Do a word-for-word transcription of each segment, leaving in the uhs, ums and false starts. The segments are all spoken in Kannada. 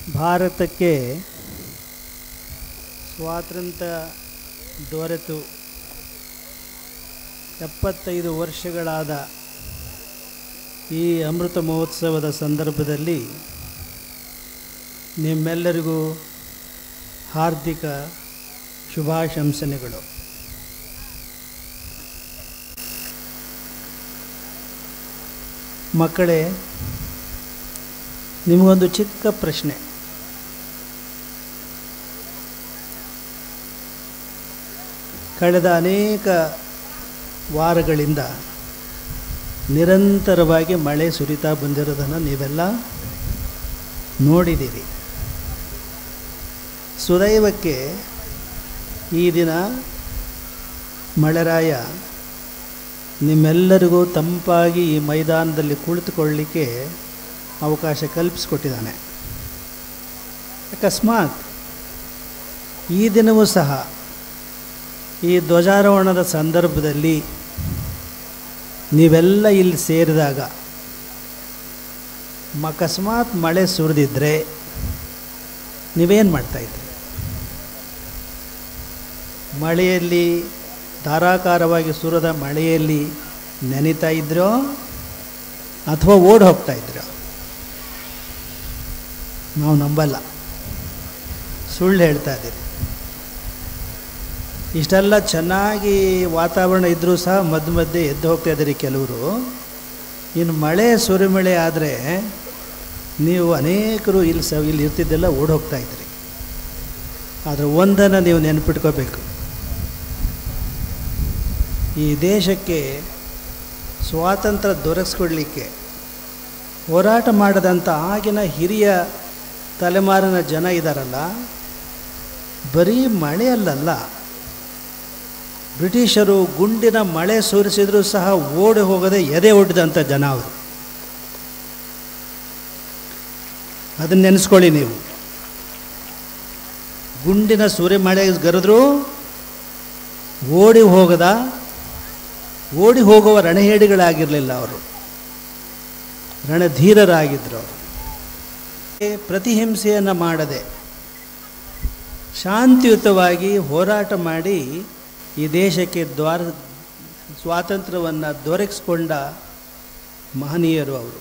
ಭಾರತಕ್ಕೆ ಸ್ವಾತಂತ್ರ್ಯ ದೊರೆತು ಎಪ್ಪತ್ತೈದು ವರ್ಷಗಳಾದ ಈ ಅಮೃತ ಮಹೋತ್ಸವದ ಸಂದರ್ಭದಲ್ಲಿ ನಿಮ್ಮೆಲ್ಲರಿಗೂ ಹಾರ್ದಿಕ ಶುಭಾಶಂಸನೆಗಳು. ಮಕ್ಕಳೇ, ನಿಮಗೊಂದು ಚಿಕ್ಕ ಪ್ರಶ್ನೆ. ಕಳೆದ ಅನೇಕ ವಾರಗಳಿಂದ ನಿರಂತರವಾಗಿ ಮಳೆ ಸುರಿತಾ ಬಂದಿರೋದನ್ನು ನೀವೆಲ್ಲ ನೋಡಿದ್ದೀರಿ. ಸುದೈವಕ್ಕೆ ಈ ದಿನ ಮಳೆರಾಯ ನಿಮ್ಮೆಲ್ಲರಿಗೂ ತಂಪಾಗಿ ಈ ಮೈದಾನದಲ್ಲಿ ಕುಳಿತುಕೊಳ್ಳಲಿಕ್ಕೆ ಅವಕಾಶ ಕಲ್ಪಿಸಿಕೊಟ್ಟಿದ್ದಾನೆ. ಅಕಸ್ಮಾತ್ ಈ ದಿನವೂ ಸಹ ಈ ಧ್ವಜಾರೋಹಣದ ಸಂದರ್ಭದಲ್ಲಿ ನೀವೆಲ್ಲ ಇಲ್ಲಿ ಸೇರಿದಾಗ ಅಕಸ್ಮಾತ್ ಮಳೆ ಸುರಿದಿದ್ದರೆ ನೀವೇನು ಮಾಡ್ತಾಯಿದ್ರಿ? ಮಳೆಯಲ್ಲಿ ಧಾರಾಕಾರವಾಗಿ ಸುರಿದ ಮಳೆಯಲ್ಲಿ ನೆನೀತಾ ಇದ್ರೋ ಅಥವಾ ಓಡಿ ಹೋಗ್ತಾಯಿದ್ರೋ? ನಾವು ನಂಬಲ್ಲ, ಸುಳ್ಳು ಹೇಳ್ತಾ ಇದ್ದೀರಿ. ಇಷ್ಟೆಲ್ಲ ಚೆನ್ನಾಗಿ ವಾತಾವರಣ ಇದ್ದರೂ ಸಹ ಮಧ್ಯ ಮಧ್ಯೆ ಎದ್ದು ಹೋಗ್ತಾ ಇದ್ದೀರಿ ಕೆಲವರು. ಇನ್ನು ಮಳೆ ಸುರಿಮಳೆ ಆದರೆ ನೀವು ಅನೇಕರು ಇಲ್ಲಿ ಸ ಇಲ್ಲಿ ಇರ್ತಿದ್ದೆಲ್ಲ ಓಡಿ ಹೋಗ್ತಾ ಇದ್ದೀರಿ. ಆದರೆ ಒಂದನ್ನು ನೀವು ನೆನಪಿಟ್ಕೋಬೇಕು, ಈ ದೇಶಕ್ಕೆ ಸ್ವಾತಂತ್ರ್ಯ ದೊರಕಿಸ್ಕೊಡ್ಲಿಕ್ಕೆ ಹೋರಾಟ ಮಾಡಿದಂಥ ಆಗಿನ ಹಿರಿಯ ತಲೆಮಾರಿನ ಜನ ಇದ್ದಾರಲ್ಲ, ಬರೀ ಮಳೆಯಲ್ಲ, ಬ್ರಿಟಿಷರು ಗುಂಡಿನ ಮಳೆ ಸುರಿಸಿದರೂ ಸಹ ಓಡಿ ಹೋಗದೆ ಎದೆ ಒಡ್ಡಿದಂಥ ಜನ ಅವರು. ಅದನ್ನು ನೆನೆಸ್ಕೊಳ್ಳಿ ನೀವು. ಗುಂಡಿನ ಸೂರ್ಯ ಮಳೆ ಗರೆದ್ರೂ ಓಡಿ ಹೋಗದ ಓಡಿ ಹೋಗುವ ರಣಹೇಡಿಗಳಾಗಿರಲಿಲ್ಲ ಅವರು, ರಣಧೀರರಾಗಿದ್ದರು ಅವರು. ಪ್ರತಿಹಿಂಸೆಯನ್ನು ಮಾಡದೆ ಶಾಂತಿಯುತವಾಗಿ ಹೋರಾಟ ಮಾಡಿ ಈ ದೇಶಕ್ಕೆ ದ್ವಾರ ಸ್ವಾತಂತ್ರ್ಯವನ್ನು ದೊರಕಿಸಿಕೊಂಡ ಮಹನೀಯರು ಅವರು.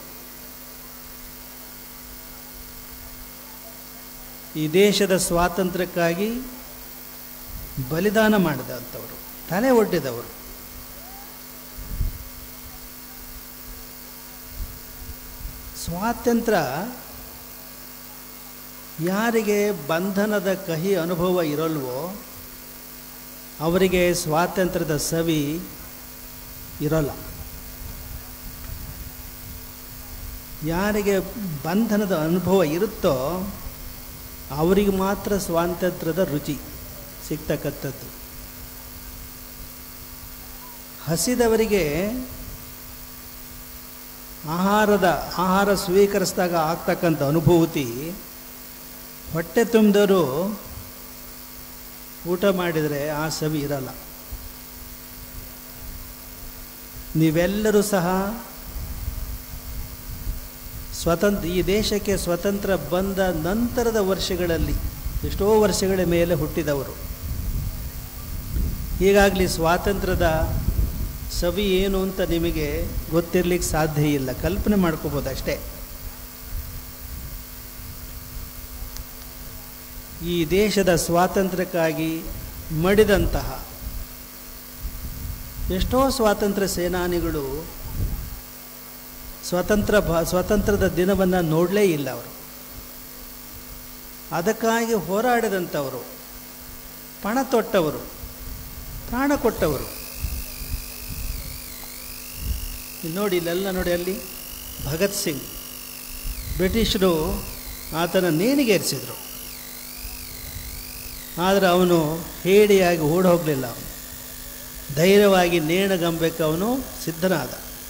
ಈ ದೇಶದ ಸ್ವಾತಂತ್ರ್ಯಕ್ಕಾಗಿ ಬಲಿದಾನ ಮಾಡಿದಂಥವರು, ತಲೆ ಒಡ್ಡಿದವರು. ಸ್ವಾತಂತ್ರ್ಯ ಯಾರಿಗೆ ಬಂಧನದ ಕಹಿ ಅನುಭವ ಇರಲ್ವೋ ಅವರಿಗೆ ಸ್ವಾತಂತ್ರ್ಯದ ಸವಿ ಇರೋಲ್ಲ. ಯಾರಿಗೆ ಬಂಧನದ ಅನುಭವ ಇರುತ್ತೋ ಅವರಿಗೆ ಮಾತ್ರ ಸ್ವಾತಂತ್ರ್ಯದ ರುಚಿ ಸಿಗ್ತಕ್ಕಂಥದ್ದು. ಹಸಿದವರಿಗೆ ಆಹಾರದ ಆಹಾರ ಸ್ವೀಕರಿಸಿದಾಗ ಆಗ್ತಕ್ಕಂಥ ಅನುಭೂತಿ ಹೊಟ್ಟೆ ತುಂಬಿದವರು ಊಟ ಮಾಡಿದರೆ ಆ ಸವಿ ಇರಲ್ಲ. ನೀವೆಲ್ಲರೂ ಸಹ ಸ್ವತಂತ್ರ ಈ ದೇಶಕ್ಕೆ ಸ್ವತಂತ್ರ ಬಂದ ನಂತರದ ವರ್ಷಗಳಲ್ಲಿ ಎಷ್ಟೋ ವರ್ಷಗಳ ಮೇಲೆ ಹುಟ್ಟಿದವರು. ಹೀಗಾಗಲಿ ಸ್ವಾತಂತ್ರ್ಯದ ಸವಿ ಏನು ಅಂತ ನಿಮಗೆ ಗೊತ್ತಿರಲಿಕ್ಕೆ ಸಾಧ್ಯ ಇಲ್ಲ, ಕಲ್ಪನೆ ಮಾಡ್ಕೋಬೋದು ಅಷ್ಟೇ. ಈ ದೇಶದ ಸ್ವಾತಂತ್ರ್ಯಕ್ಕಾಗಿ ಮಡಿದಂತಹ ಎಷ್ಟೋ ಸ್ವಾತಂತ್ರ್ಯ ಸೇನಾನಿಗಳು ಸ್ವತಂತ್ರ ಭಾ ಸ್ವಾತಂತ್ರ್ಯದ ದಿನವನ್ನು ನೋಡಲೇ ಇಲ್ಲ. ಅವರು ಅದಕ್ಕಾಗಿ ಹೋರಾಡಿದಂಥವರು, ಪಣ ತೊಟ್ಟವರು, ಪ್ರಾಣ ಕೊಟ್ಟವರು. ನೋಡಿ ಇಲ್ಲೆಲ್ಲ ನೋಡಿ, ಅಲ್ಲಿ ಭಗತ್ ಸಿಂಗ್ ಬ್ರಿಟಿಷರು ಆತನ ನೇಣಿಗೇರಿಸಿದರು. ಆದರೆ ಅವನು ಹೇಡಿಯಾಗಿ ಓಡಿ ಹೋಗಲಿಲ್ಲ. ಅವನು ಧೈರ್ಯವಾಗಿ ನೇಣಗಂಬಕ್ಕೆ ಅವನು ಸಿದ್ಧನಾದ.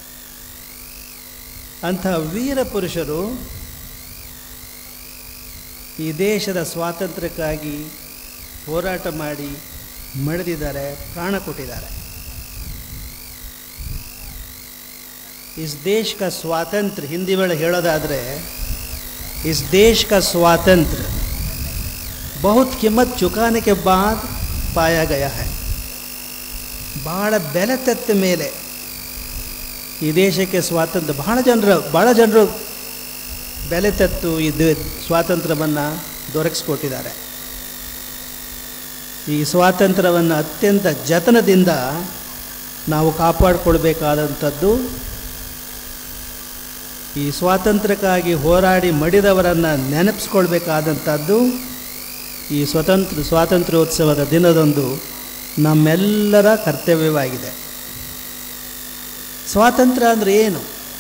ಅಂತಹ ವೀರ ಪುರುಷರು ಈ ದೇಶದ ಸ್ವಾತಂತ್ರ್ಯಕ್ಕಾಗಿ ಹೋರಾಟ ಮಾಡಿ ಮಡಿದಿದ್ದಾರೆ, ಪ್ರಾಣ ಕೊಟ್ಟಿದ್ದಾರೆ. इस देश का स्वातंत्र्य हिंदी में ಹೇಳೋದಾದರೆ इस देश का स्वातंत्र बहुत कीमत चुकाने के बाद पाया गया है. ಬಹಳ ಬೆಲೆ ತೆತ್ತ ಮೇಲೆ ಈ ದೇಶಕ್ಕೆ ಸ್ವಾತಂತ್ರ್ಯ ಬಹಳ ಜನರು ಬಹಳ ಜನರು ಬೆಲೆ ತೆತ್ತು ಇದು ಸ್ವಾತಂತ್ರ್ಯವನ್ನು ದೊರಕಿಸ್ಕೊಟ್ಟಿದ್ದಾರೆ. ಈ ಸ್ವಾತಂತ್ರ್ಯವನ್ನು ಅತ್ಯಂತ ಜತನದಿಂದ ನಾವು ಕಾಪಾಡಿಕೊಳ್ಬೇಕಾದಂಥದ್ದು. ಈ ಸ್ವಾತಂತ್ರ್ಯಕ್ಕಾಗಿ ಹೋರಾಡಿ ಮಡಿದವರನ್ನು ನೆನಪಿಸ್ಕೊಳ್ಬೇಕಾದಂಥದ್ದು ಈ ಸ್ವತಂತ್ರ ಸ್ವಾತಂತ್ರ್ಯೋತ್ಸವದ ದಿನದಂದು ನಮ್ಮೆಲ್ಲರ ಕರ್ತವ್ಯವಾಗಿದೆ. ಸ್ವಾತಂತ್ರ್ಯ ಅಂದರೆ ಏನು?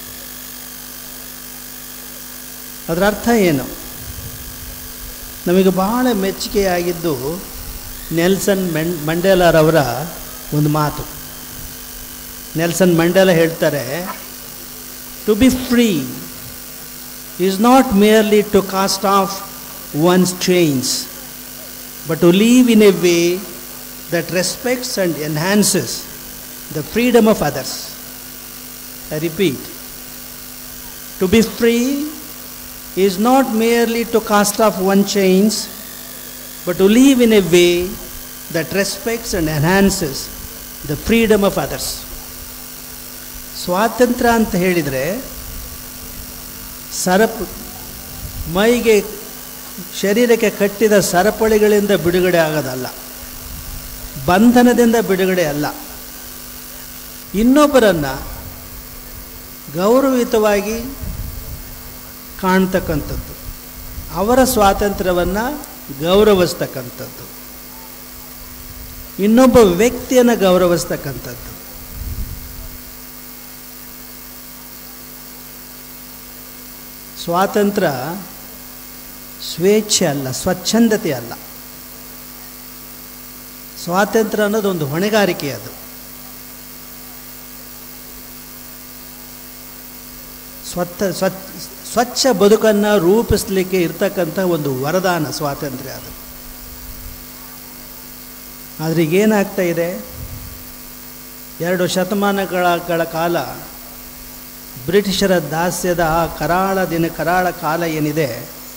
ಅದರ ಅರ್ಥ ಏನು? ನಮಗೆ ಬಹಳ ಮೆಚ್ಚುಗೆಯಾಗಿದ್ದು ನೆಲ್ಸನ್ ಮೆನ್ ಮಂಡೇಲಾರವರ ಒಂದು ಮಾತು. ನೆಲ್ಸನ್ ಮಂಡೇಲ ಹೇಳ್ತಾರೆ, to be free is not merely to cast off one's chains, but to live in a way that respects and enhances the freedom of others. I repeat, to be free is not merely to cast off one's chains, but to live in a way that respects and enhances the freedom of others. ಸ್ವಾತಂತ್ರ್ಯ ಅಂತ ಹೇಳಿದರೆ ಸರಪ್ ಮೈಗೆ ಶರೀರಕ್ಕೆ ಕಟ್ಟಿದ ಸರಪಳಿಗಳಿಂದ ಬಿಡುಗಡೆ ಆಗೋದಲ್ಲ, ಬಂಧನದಿಂದ ಬಿಡುಗಡೆ ಅಲ್ಲ. ಇನ್ನೊಬ್ಬರನ್ನು ಗೌರವಯುತವಾಗಿ ಕಾಣ್ತಕ್ಕಂಥದ್ದು, ಅವರ ಸ್ವಾತಂತ್ರ್ಯವನ್ನು ಗೌರವಿಸ್ತಕ್ಕಂಥದ್ದು, ಇನ್ನೊಬ್ಬ ವ್ಯಕ್ತಿಯನ್ನು ಗೌರವಿಸ್ತಕ್ಕಂಥದ್ದು. ಸ್ವಾತಂತ್ರ್ಯ ಸ್ವೇಚ್ಛೆ ಅಲ್ಲ, ಸ್ವಚ್ಛಂದತೆ ಅಲ್ಲ. ಸ್ವಾತಂತ್ರ್ಯ ಅನ್ನೋದು ಒಂದು ಹೊಣೆಗಾರಿಕೆ. ಅದು ಸ್ವಚ್ಛ ಸ್ವಚ್ಛ ಸ್ವಚ್ಛ ಬದುಕನ್ನು ರೂಪಿಸಲಿಕ್ಕೆ ಇರ್ತಕ್ಕಂಥ ಒಂದು ವರದಾನ ಸ್ವಾತಂತ್ರ್ಯ ಅದು. ಆದರೆ ಈಗೇನಾಗ್ತಾ ಇದೆ, ಎರಡು ಶತಮಾನಗಳ ಕಾಲ ಬ್ರಿಟಿಷರ ದಾಸ್ಯದ ಆ ಕರಾಳ ದಿನ ಕರಾಳ ಕಾಲ ಏನಿದೆ,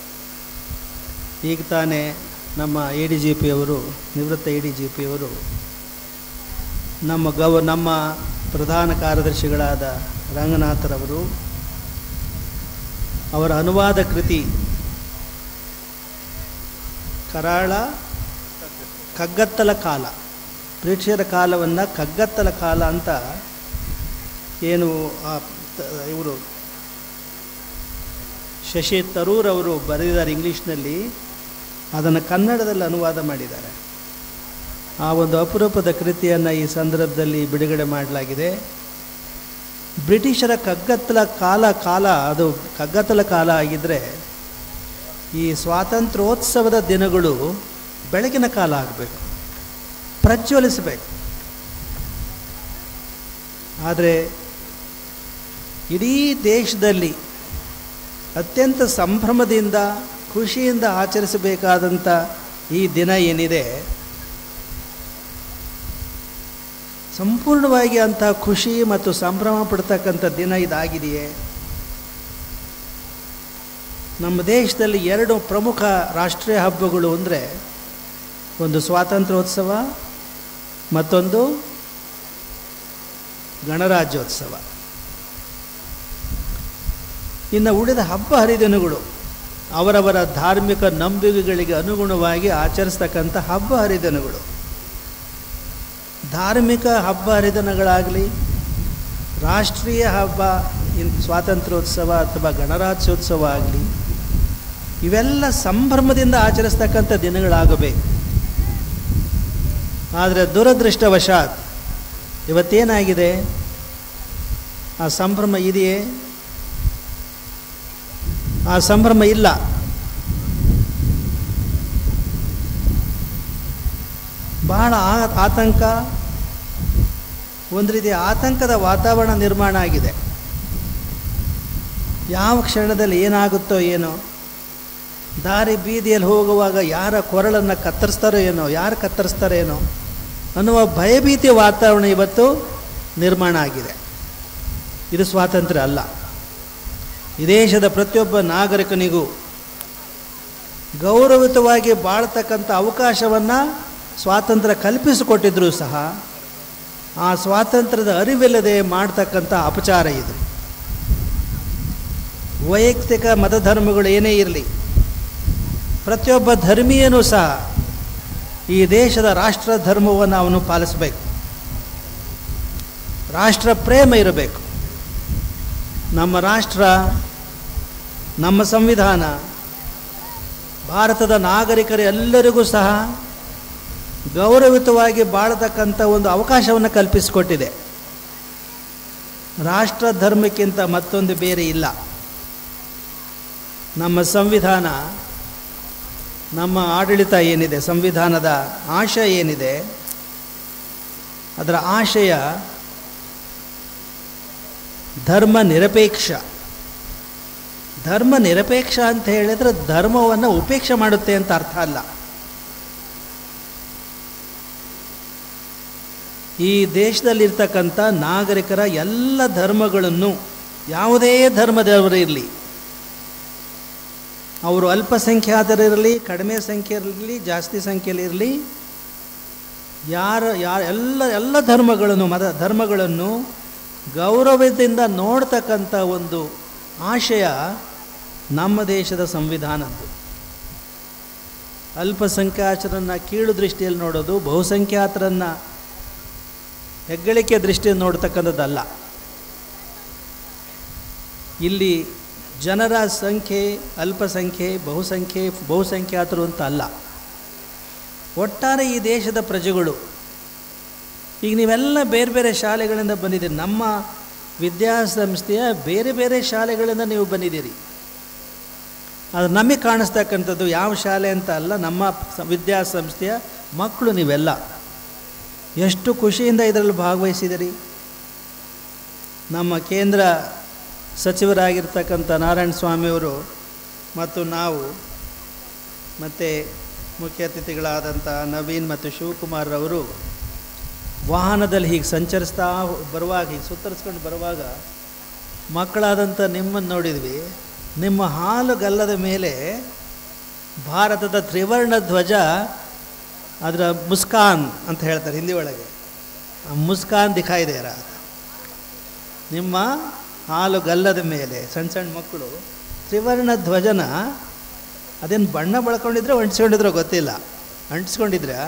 ಈಗ ತಾನೇ ನಮ್ಮ ಎ ಡಿ ಜಿ ಪಿಯವರು, ನಿವೃತ್ತ ಎ ಡಿ ಜಿ ಪಿಯವರು ನಮ್ಮ ಗವ ನಮ್ಮ ಪ್ರಧಾನ ಕಾರ್ಯದರ್ಶಿಗಳಾದ ರಂಗನಾಥರವರು ಅವರ ಅನುವಾದ ಕೃತಿ ಕರಾಳ ಕಗ್ಗತ್ತಲ ಕಾಲ, ಬ್ರಿಟಿಷರ ಕಾಲವನ್ನು ಕಗ್ಗತ್ತಲ ಕಾಲ ಅಂತ ಏನು ಇವರು ಶಶಿ ತರೂರ್ ಅವರು ಬರೆದಿದ್ದಾರೆ ಇಂಗ್ಲೀಷ್ನಲ್ಲಿ, ಅದನ್ನು ಕನ್ನಡದಲ್ಲಿ ಅನುವಾದ ಮಾಡಿದ್ದಾರೆ. ಆ ಒಂದು ಅಪರೂಪದ ಕೃತಿಯನ್ನು ಈ ಸಂದರ್ಭದಲ್ಲಿ ಬಿಡುಗಡೆ ಮಾಡಲಾಗಿದೆ. ಬ್ರಿಟಿಷರ ಕಗ್ಗತ್ತಲ ಕಾಲ ಕಾಲ ಅದು ಕಗ್ಗತ್ತಲ ಕಾಲ ಆಗಿದ್ದರೆ ಈ ಸ್ವಾತಂತ್ರ್ಯೋತ್ಸವದ ದಿನಗಳು ಬೆಳಗಿನ ಕಾಲ ಆಗಬೇಕು, ಪ್ರಜ್ವಲಿಸಬೇಕು. ಆದರೆ ಇಡೀ ದೇಶದಲ್ಲಿ ಅತ್ಯಂತ ಸಂಭ್ರಮದಿಂದ ಖುಷಿಯಿಂದ ಆಚರಿಸಬೇಕಾದಂಥ ಈ ದಿನ ಏನಿದೆ, ಸಂಪೂರ್ಣವಾಗಿ ಅಂಥ ಖುಷಿ ಮತ್ತು ಸಂಭ್ರಮ ಪಡ್ತಕ್ಕಂಥ ದಿನ ಇದಾಗಿದೆಯೇ? ನಮ್ಮ ದೇಶದಲ್ಲಿ ಎರಡು ಪ್ರಮುಖ ರಾಷ್ಟ್ರೀಯ ಹಬ್ಬಗಳು ಅಂದರೆ ಒಂದು ಸ್ವಾತಂತ್ರ್ಯೋತ್ಸವ, ಮತ್ತೊಂದು ಗಣರಾಜ್ಯೋತ್ಸವ. ಇನ್ನು ಉಳಿದ ಹಬ್ಬ ಹರಿದಿನಗಳು ಅವರವರ ಧಾರ್ಮಿಕ ನಂಬಿಕೆಗಳಿಗೆ ಅನುಗುಣವಾಗಿ ಆಚರಿಸ್ತಕ್ಕಂಥ ಹಬ್ಬ ಹರಿದಿನಗಳು. ಧಾರ್ಮಿಕ ಹಬ್ಬ ಹರಿದಿನಗಳಾಗಲಿ, ರಾಷ್ಟ್ರೀಯ ಹಬ್ಬ ಇನ್ ಸ್ವಾತಂತ್ರ್ಯೋತ್ಸವ ಅಥವಾ ಗಣರಾಜ್ಯೋತ್ಸವ ಆಗಲಿ, ಇವೆಲ್ಲ ಸಂಭ್ರಮದಿಂದ ಆಚರಿಸ್ತಕ್ಕಂಥ ದಿನಗಳಾಗಬೇಕು. ಆದರೆ ದುರದೃಷ್ಟವಶಾತ್ ಇವತ್ತೇನಾಗಿದೆ, ಆ ಸಂಭ್ರಮ ಇದೆಯೇ? ಆ ಸಂಭ್ರಮ ಇಲ್ಲ. ಬಹಳ ಆತಂಕ, ಒಂದು ರೀತಿಯ ಆತಂಕದ ವಾತಾವರಣ ನಿರ್ಮಾಣ ಆಗಿದೆ. ಯಾವ ಕ್ಷಣದಲ್ಲಿ ಏನಾಗುತ್ತೋ ಏನೋ, ದಾರಿ ಬೀದಿಯಲ್ಲಿ ಹೋಗುವಾಗ ಯಾರ ಕೊರಳನ್ನು ಕತ್ತರಿಸ್ತಾರೋ ಏನೋ, ಯಾರು ಕತ್ತರಿಸ್ತಾರೋ ಏನೋ ಅನ್ನುವ ಭಯಭೀತಿಯ ವಾತಾವರಣ ಇವತ್ತು ನಿರ್ಮಾಣ ಆಗಿದೆ. ಇದು ಸ್ವಾತಂತ್ರ್ಯ ಅಲ್ಲ. ಈ ದೇಶದ ಪ್ರತಿಯೊಬ್ಬ ನಾಗರಿಕನಿಗೂ ಗೌರವಿತವಾಗಿ ಬಾಳ್ತಕ್ಕಂಥ ಅವಕಾಶವನ್ನು ಸ್ವಾತಂತ್ರ್ಯ ಕಲ್ಪಿಸಿಕೊಟ್ಟಿದ್ರೂ ಸಹ ಆ ಸ್ವಾತಂತ್ರ್ಯದ ಅರಿವಿಲ್ಲದೆ ಮಾಡ್ತಕ್ಕಂಥ ಅಪಚಾರ ಇದು. ವೈಯಕ್ತಿಕ ಮತಧರ್ಮಗಳು ಏನೇ ಇರಲಿ, ಪ್ರತಿಯೊಬ್ಬ ಧರ್ಮೀಯನೂ ಸಹ ಈ ದೇಶದ ರಾಷ್ಟ್ರ ಧರ್ಮವನ್ನು ಅವನು ಪಾಲಿಸಬೇಕು. ರಾಷ್ಟ್ರ ಪ್ರೇಮ ಇರಬೇಕು. ನಮ್ಮ ರಾಷ್ಟ್ರ, ನಮ್ಮ ಸಂವಿಧಾನ ಭಾರತದ ನಾಗರಿಕರು ಎಲ್ಲರಿಗೂ ಸಹ ಗೌರವಿತವಾಗಿ ಬಾಳತಕ್ಕಂಥ ಒಂದು ಅವಕಾಶವನ್ನು ಕಲ್ಪಿಸಿಕೊಟ್ಟಿದೆ. ರಾಷ್ಟ್ರ ಧರ್ಮಕ್ಕಿಂತ ಮತ್ತೊಂದು ಬೇರೆ ಇಲ್ಲ. ನಮ್ಮ ಸಂವಿಧಾನ, ನಮ್ಮ ಆಡಳಿತ ಏನಿದೆ, ಸಂವಿಧಾನದ ಆಶಯ ಏನಿದೆ, ಅದರ ಆಶಯ ಧರ್ಮ ನಿರಪೇಕ್ಷ. ಧರ್ಮ ನಿರಪೇಕ್ಷ ಅಂತ ಹೇಳಿದರೆ ಧರ್ಮವನ್ನು ಉಪೇಕ್ಷೆ ಮಾಡುತ್ತೆ ಅಂತ ಅರ್ಥ ಅಲ್ಲ. ಈ ದೇಶದಲ್ಲಿರ್ತಕ್ಕಂಥ ನಾಗರಿಕರ ಎಲ್ಲ ಧರ್ಮಗಳನ್ನು, ಯಾವುದೇ ಧರ್ಮದವರು ಇರಲಿ, ಅವರು ಅಲ್ಪಸಂಖ್ಯಾತರಿರಲಿ, ಕಡಿಮೆ ಸಂಖ್ಯೆಯಲ್ಲಿರಲಿ, ಜಾಸ್ತಿ ಸಂಖ್ಯೆಯಲ್ಲಿರಲಿ, ಯಾರು ಯಾರು ಎಲ್ಲ ಎಲ್ಲ ಧರ್ಮಗಳನ್ನು ಮತ ಧರ್ಮಗಳನ್ನು ಗೌರವದಿಂದ ನೋಡ್ತಕ್ಕಂಥ ಒಂದು ಆಶಯ ನಮ್ಮ ದೇಶದ ಸಂವಿಧಾನದ್ದು. ಅಲ್ಪಸಂಖ್ಯಾತರನ್ನು ಕೀಳು ದೃಷ್ಟಿಯಲ್ಲಿ ನೋಡೋದು, ಬಹುಸಂಖ್ಯಾತರನ್ನು ಹೆಗ್ಗಳಿಕೆ ದೃಷ್ಟಿಯಲ್ಲಿ ನೋಡ್ತಕ್ಕಂಥದ್ದಲ್ಲ. ಇಲ್ಲಿ ಜನರ ಸಂಖ್ಯೆ ಅಲ್ಪಸಂಖ್ಯೆ, ಬಹುಸಂಖ್ಯೆ, ಬಹುಸಂಖ್ಯಾತರು ಅಂತ ಅಲ್ಲ. ಒಟ್ಟಾರೆ ಈ ದೇಶದ ಪ್ರಜೆಗಳು. ಈಗ ನೀವೆಲ್ಲ ಬೇರೆ ಬೇರೆ ಶಾಲೆಗಳಿಂದ ಬಂದಿದ್ದೀರಿ. ನಮ್ಮ ವಿದ್ಯಾಸಂಸ್ಥೆಯ ಬೇರೆ ಬೇರೆ ಶಾಲೆಗಳಿಂದ ನೀವು ಬಂದಿದ್ದೀರಿ. ಅದು ನಮಗೆ ಕಾಣಿಸ್ತಕ್ಕಂಥದ್ದು ಯಾವ ಶಾಲೆ ಅಂತ ಅಲ್ಲ, ನಮ್ಮ ವಿದ್ಯಾಸಂಸ್ಥೆಯ ಮಕ್ಕಳು ನೀವೆಲ್ಲ. ಎಷ್ಟು ಖುಷಿಯಿಂದ ಇದರಲ್ಲಿ ಭಾಗವಹಿಸಿದಿರಿ. ನಮ್ಮ ಕೇಂದ್ರ ಸಚಿವರಾಗಿರ್ತಕ್ಕಂಥ ನಾರಾಯಣ ಸ್ವಾಮಿಯವರು ಮತ್ತು ನಾವು ಮತ್ತು ಮುಖ್ಯ ಅತಿಥಿಗಳಾದಂಥ ನವೀನ್ ಮತ್ತು ಶಿವಕುಮಾರ್ರವರು ವಾಹನದಲ್ಲಿ ಹೀಗೆ ಸಂಚರಿಸ್ತಾ ಬರುವಾಗ, ಹೀಗೆ ಸುತ್ತರಿಸ್ಕೊಂಡು ಬರುವಾಗ ಮಕ್ಕಳಾದಂಥ ನಿಮ್ಮನ್ನು ನೋಡಿದ್ವಿ. ನಿಮ್ಮ ಹಾಲು ಗಲ್ಲದ ಮೇಲೆ ಭಾರತದ ತ್ರಿವರ್ಣ ಧ್ವಜ, ಅದರ ಮುಸ್ಕಾನ್ ಅಂತ ಹೇಳ್ತಾರೆ ಹಿಂದಿ ಒಳಗೆ, ಆ ಮುಸ್ಕಾನ್ ದಿಖಾಯಿ ದೇ ರಹಾ. ನಿಮ್ಮ ಹಾಲು ಗಲ್ಲದ ಮೇಲೆ ಸಣ್ಣ ಸಣ್ಣ ಮಕ್ಕಳು ತ್ರಿವರ್ಣ ಧ್ವಜನ ಅದೇನು ಬಣ್ಣ ಬಳಕೊಂಡಿದ್ರೆ ಅಂಟಿಸ್ಕೊಂಡಿದ್ರೋ ಗೊತ್ತಿಲ್ಲ, ಅಂಟಿಸ್ಕೊಂಡಿದ್ರೆ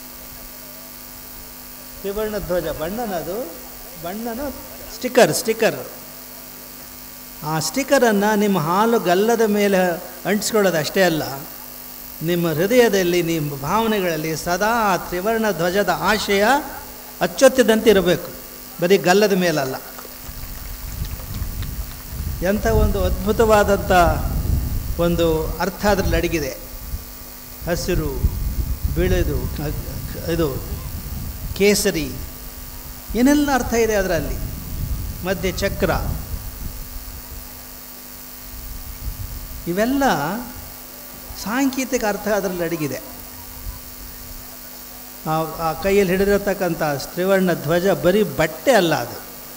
ತ್ರಿವರ್ಣ ಧ್ವಜ ಬಣ್ಣನ, ಅದು ಬಣ್ಣನ ಸ್ಟಿಕ್ಕರ್ ಸ್ಟಿಕ್ಕರ್ ಆ ಸ್ಟಿಕ್ಕರನ್ನು ನಿಮ್ಮ ಹಾಲು ಗಲ್ಲದ ಮೇಲೆ ಅಂಟಿಸ್ಕೊಳ್ಳೋದು ಅಷ್ಟೇ ಅಲ್ಲ, ನಿಮ್ಮ ಹೃದಯದಲ್ಲಿ, ನಿಮ್ಮ ಭಾವನೆಗಳಲ್ಲಿ ಸದಾ ಆ ತ್ರಿವರ್ಣ ಧ್ವಜದ ಆಶಯ ಅಚ್ಚೊತ್ತಿದಂತೆ ಇರಬೇಕು, ಬರೀ ಗಲ್ಲದ ಮೇಲಲ್ಲ. ಎಂಥ ಒಂದು ಅದ್ಭುತವಾದಂಥ ಒಂದು ಅರ್ಥ ಅದರಲ್ಲಿ ಅಡಗಿದೆ. ಹಸಿರು, ಬಿಳಿದು, ಇದು ಕೇಸರಿ, ಏನೆಲ್ಲ ಅರ್ಥ ಇದೆ ಅದರಲ್ಲಿ. ಮಧ್ಯೆ ಚಕ್ರ, ಇವೆಲ್ಲ ಸಾಂಕೇತಿಕ ಅರ್ಥ ಅದರಲ್ಲಿ ಅಡಗಿದೆ. ಆ ಕೈಯಲ್ಲಿ ಹಿಡಿದಿರತಕ್ಕಂಥ ತ್ರಿವರ್ಣ ಧ್ವಜ ಬರೀ ಬಟ್ಟೆ ಅಲ್ಲ, ಅದು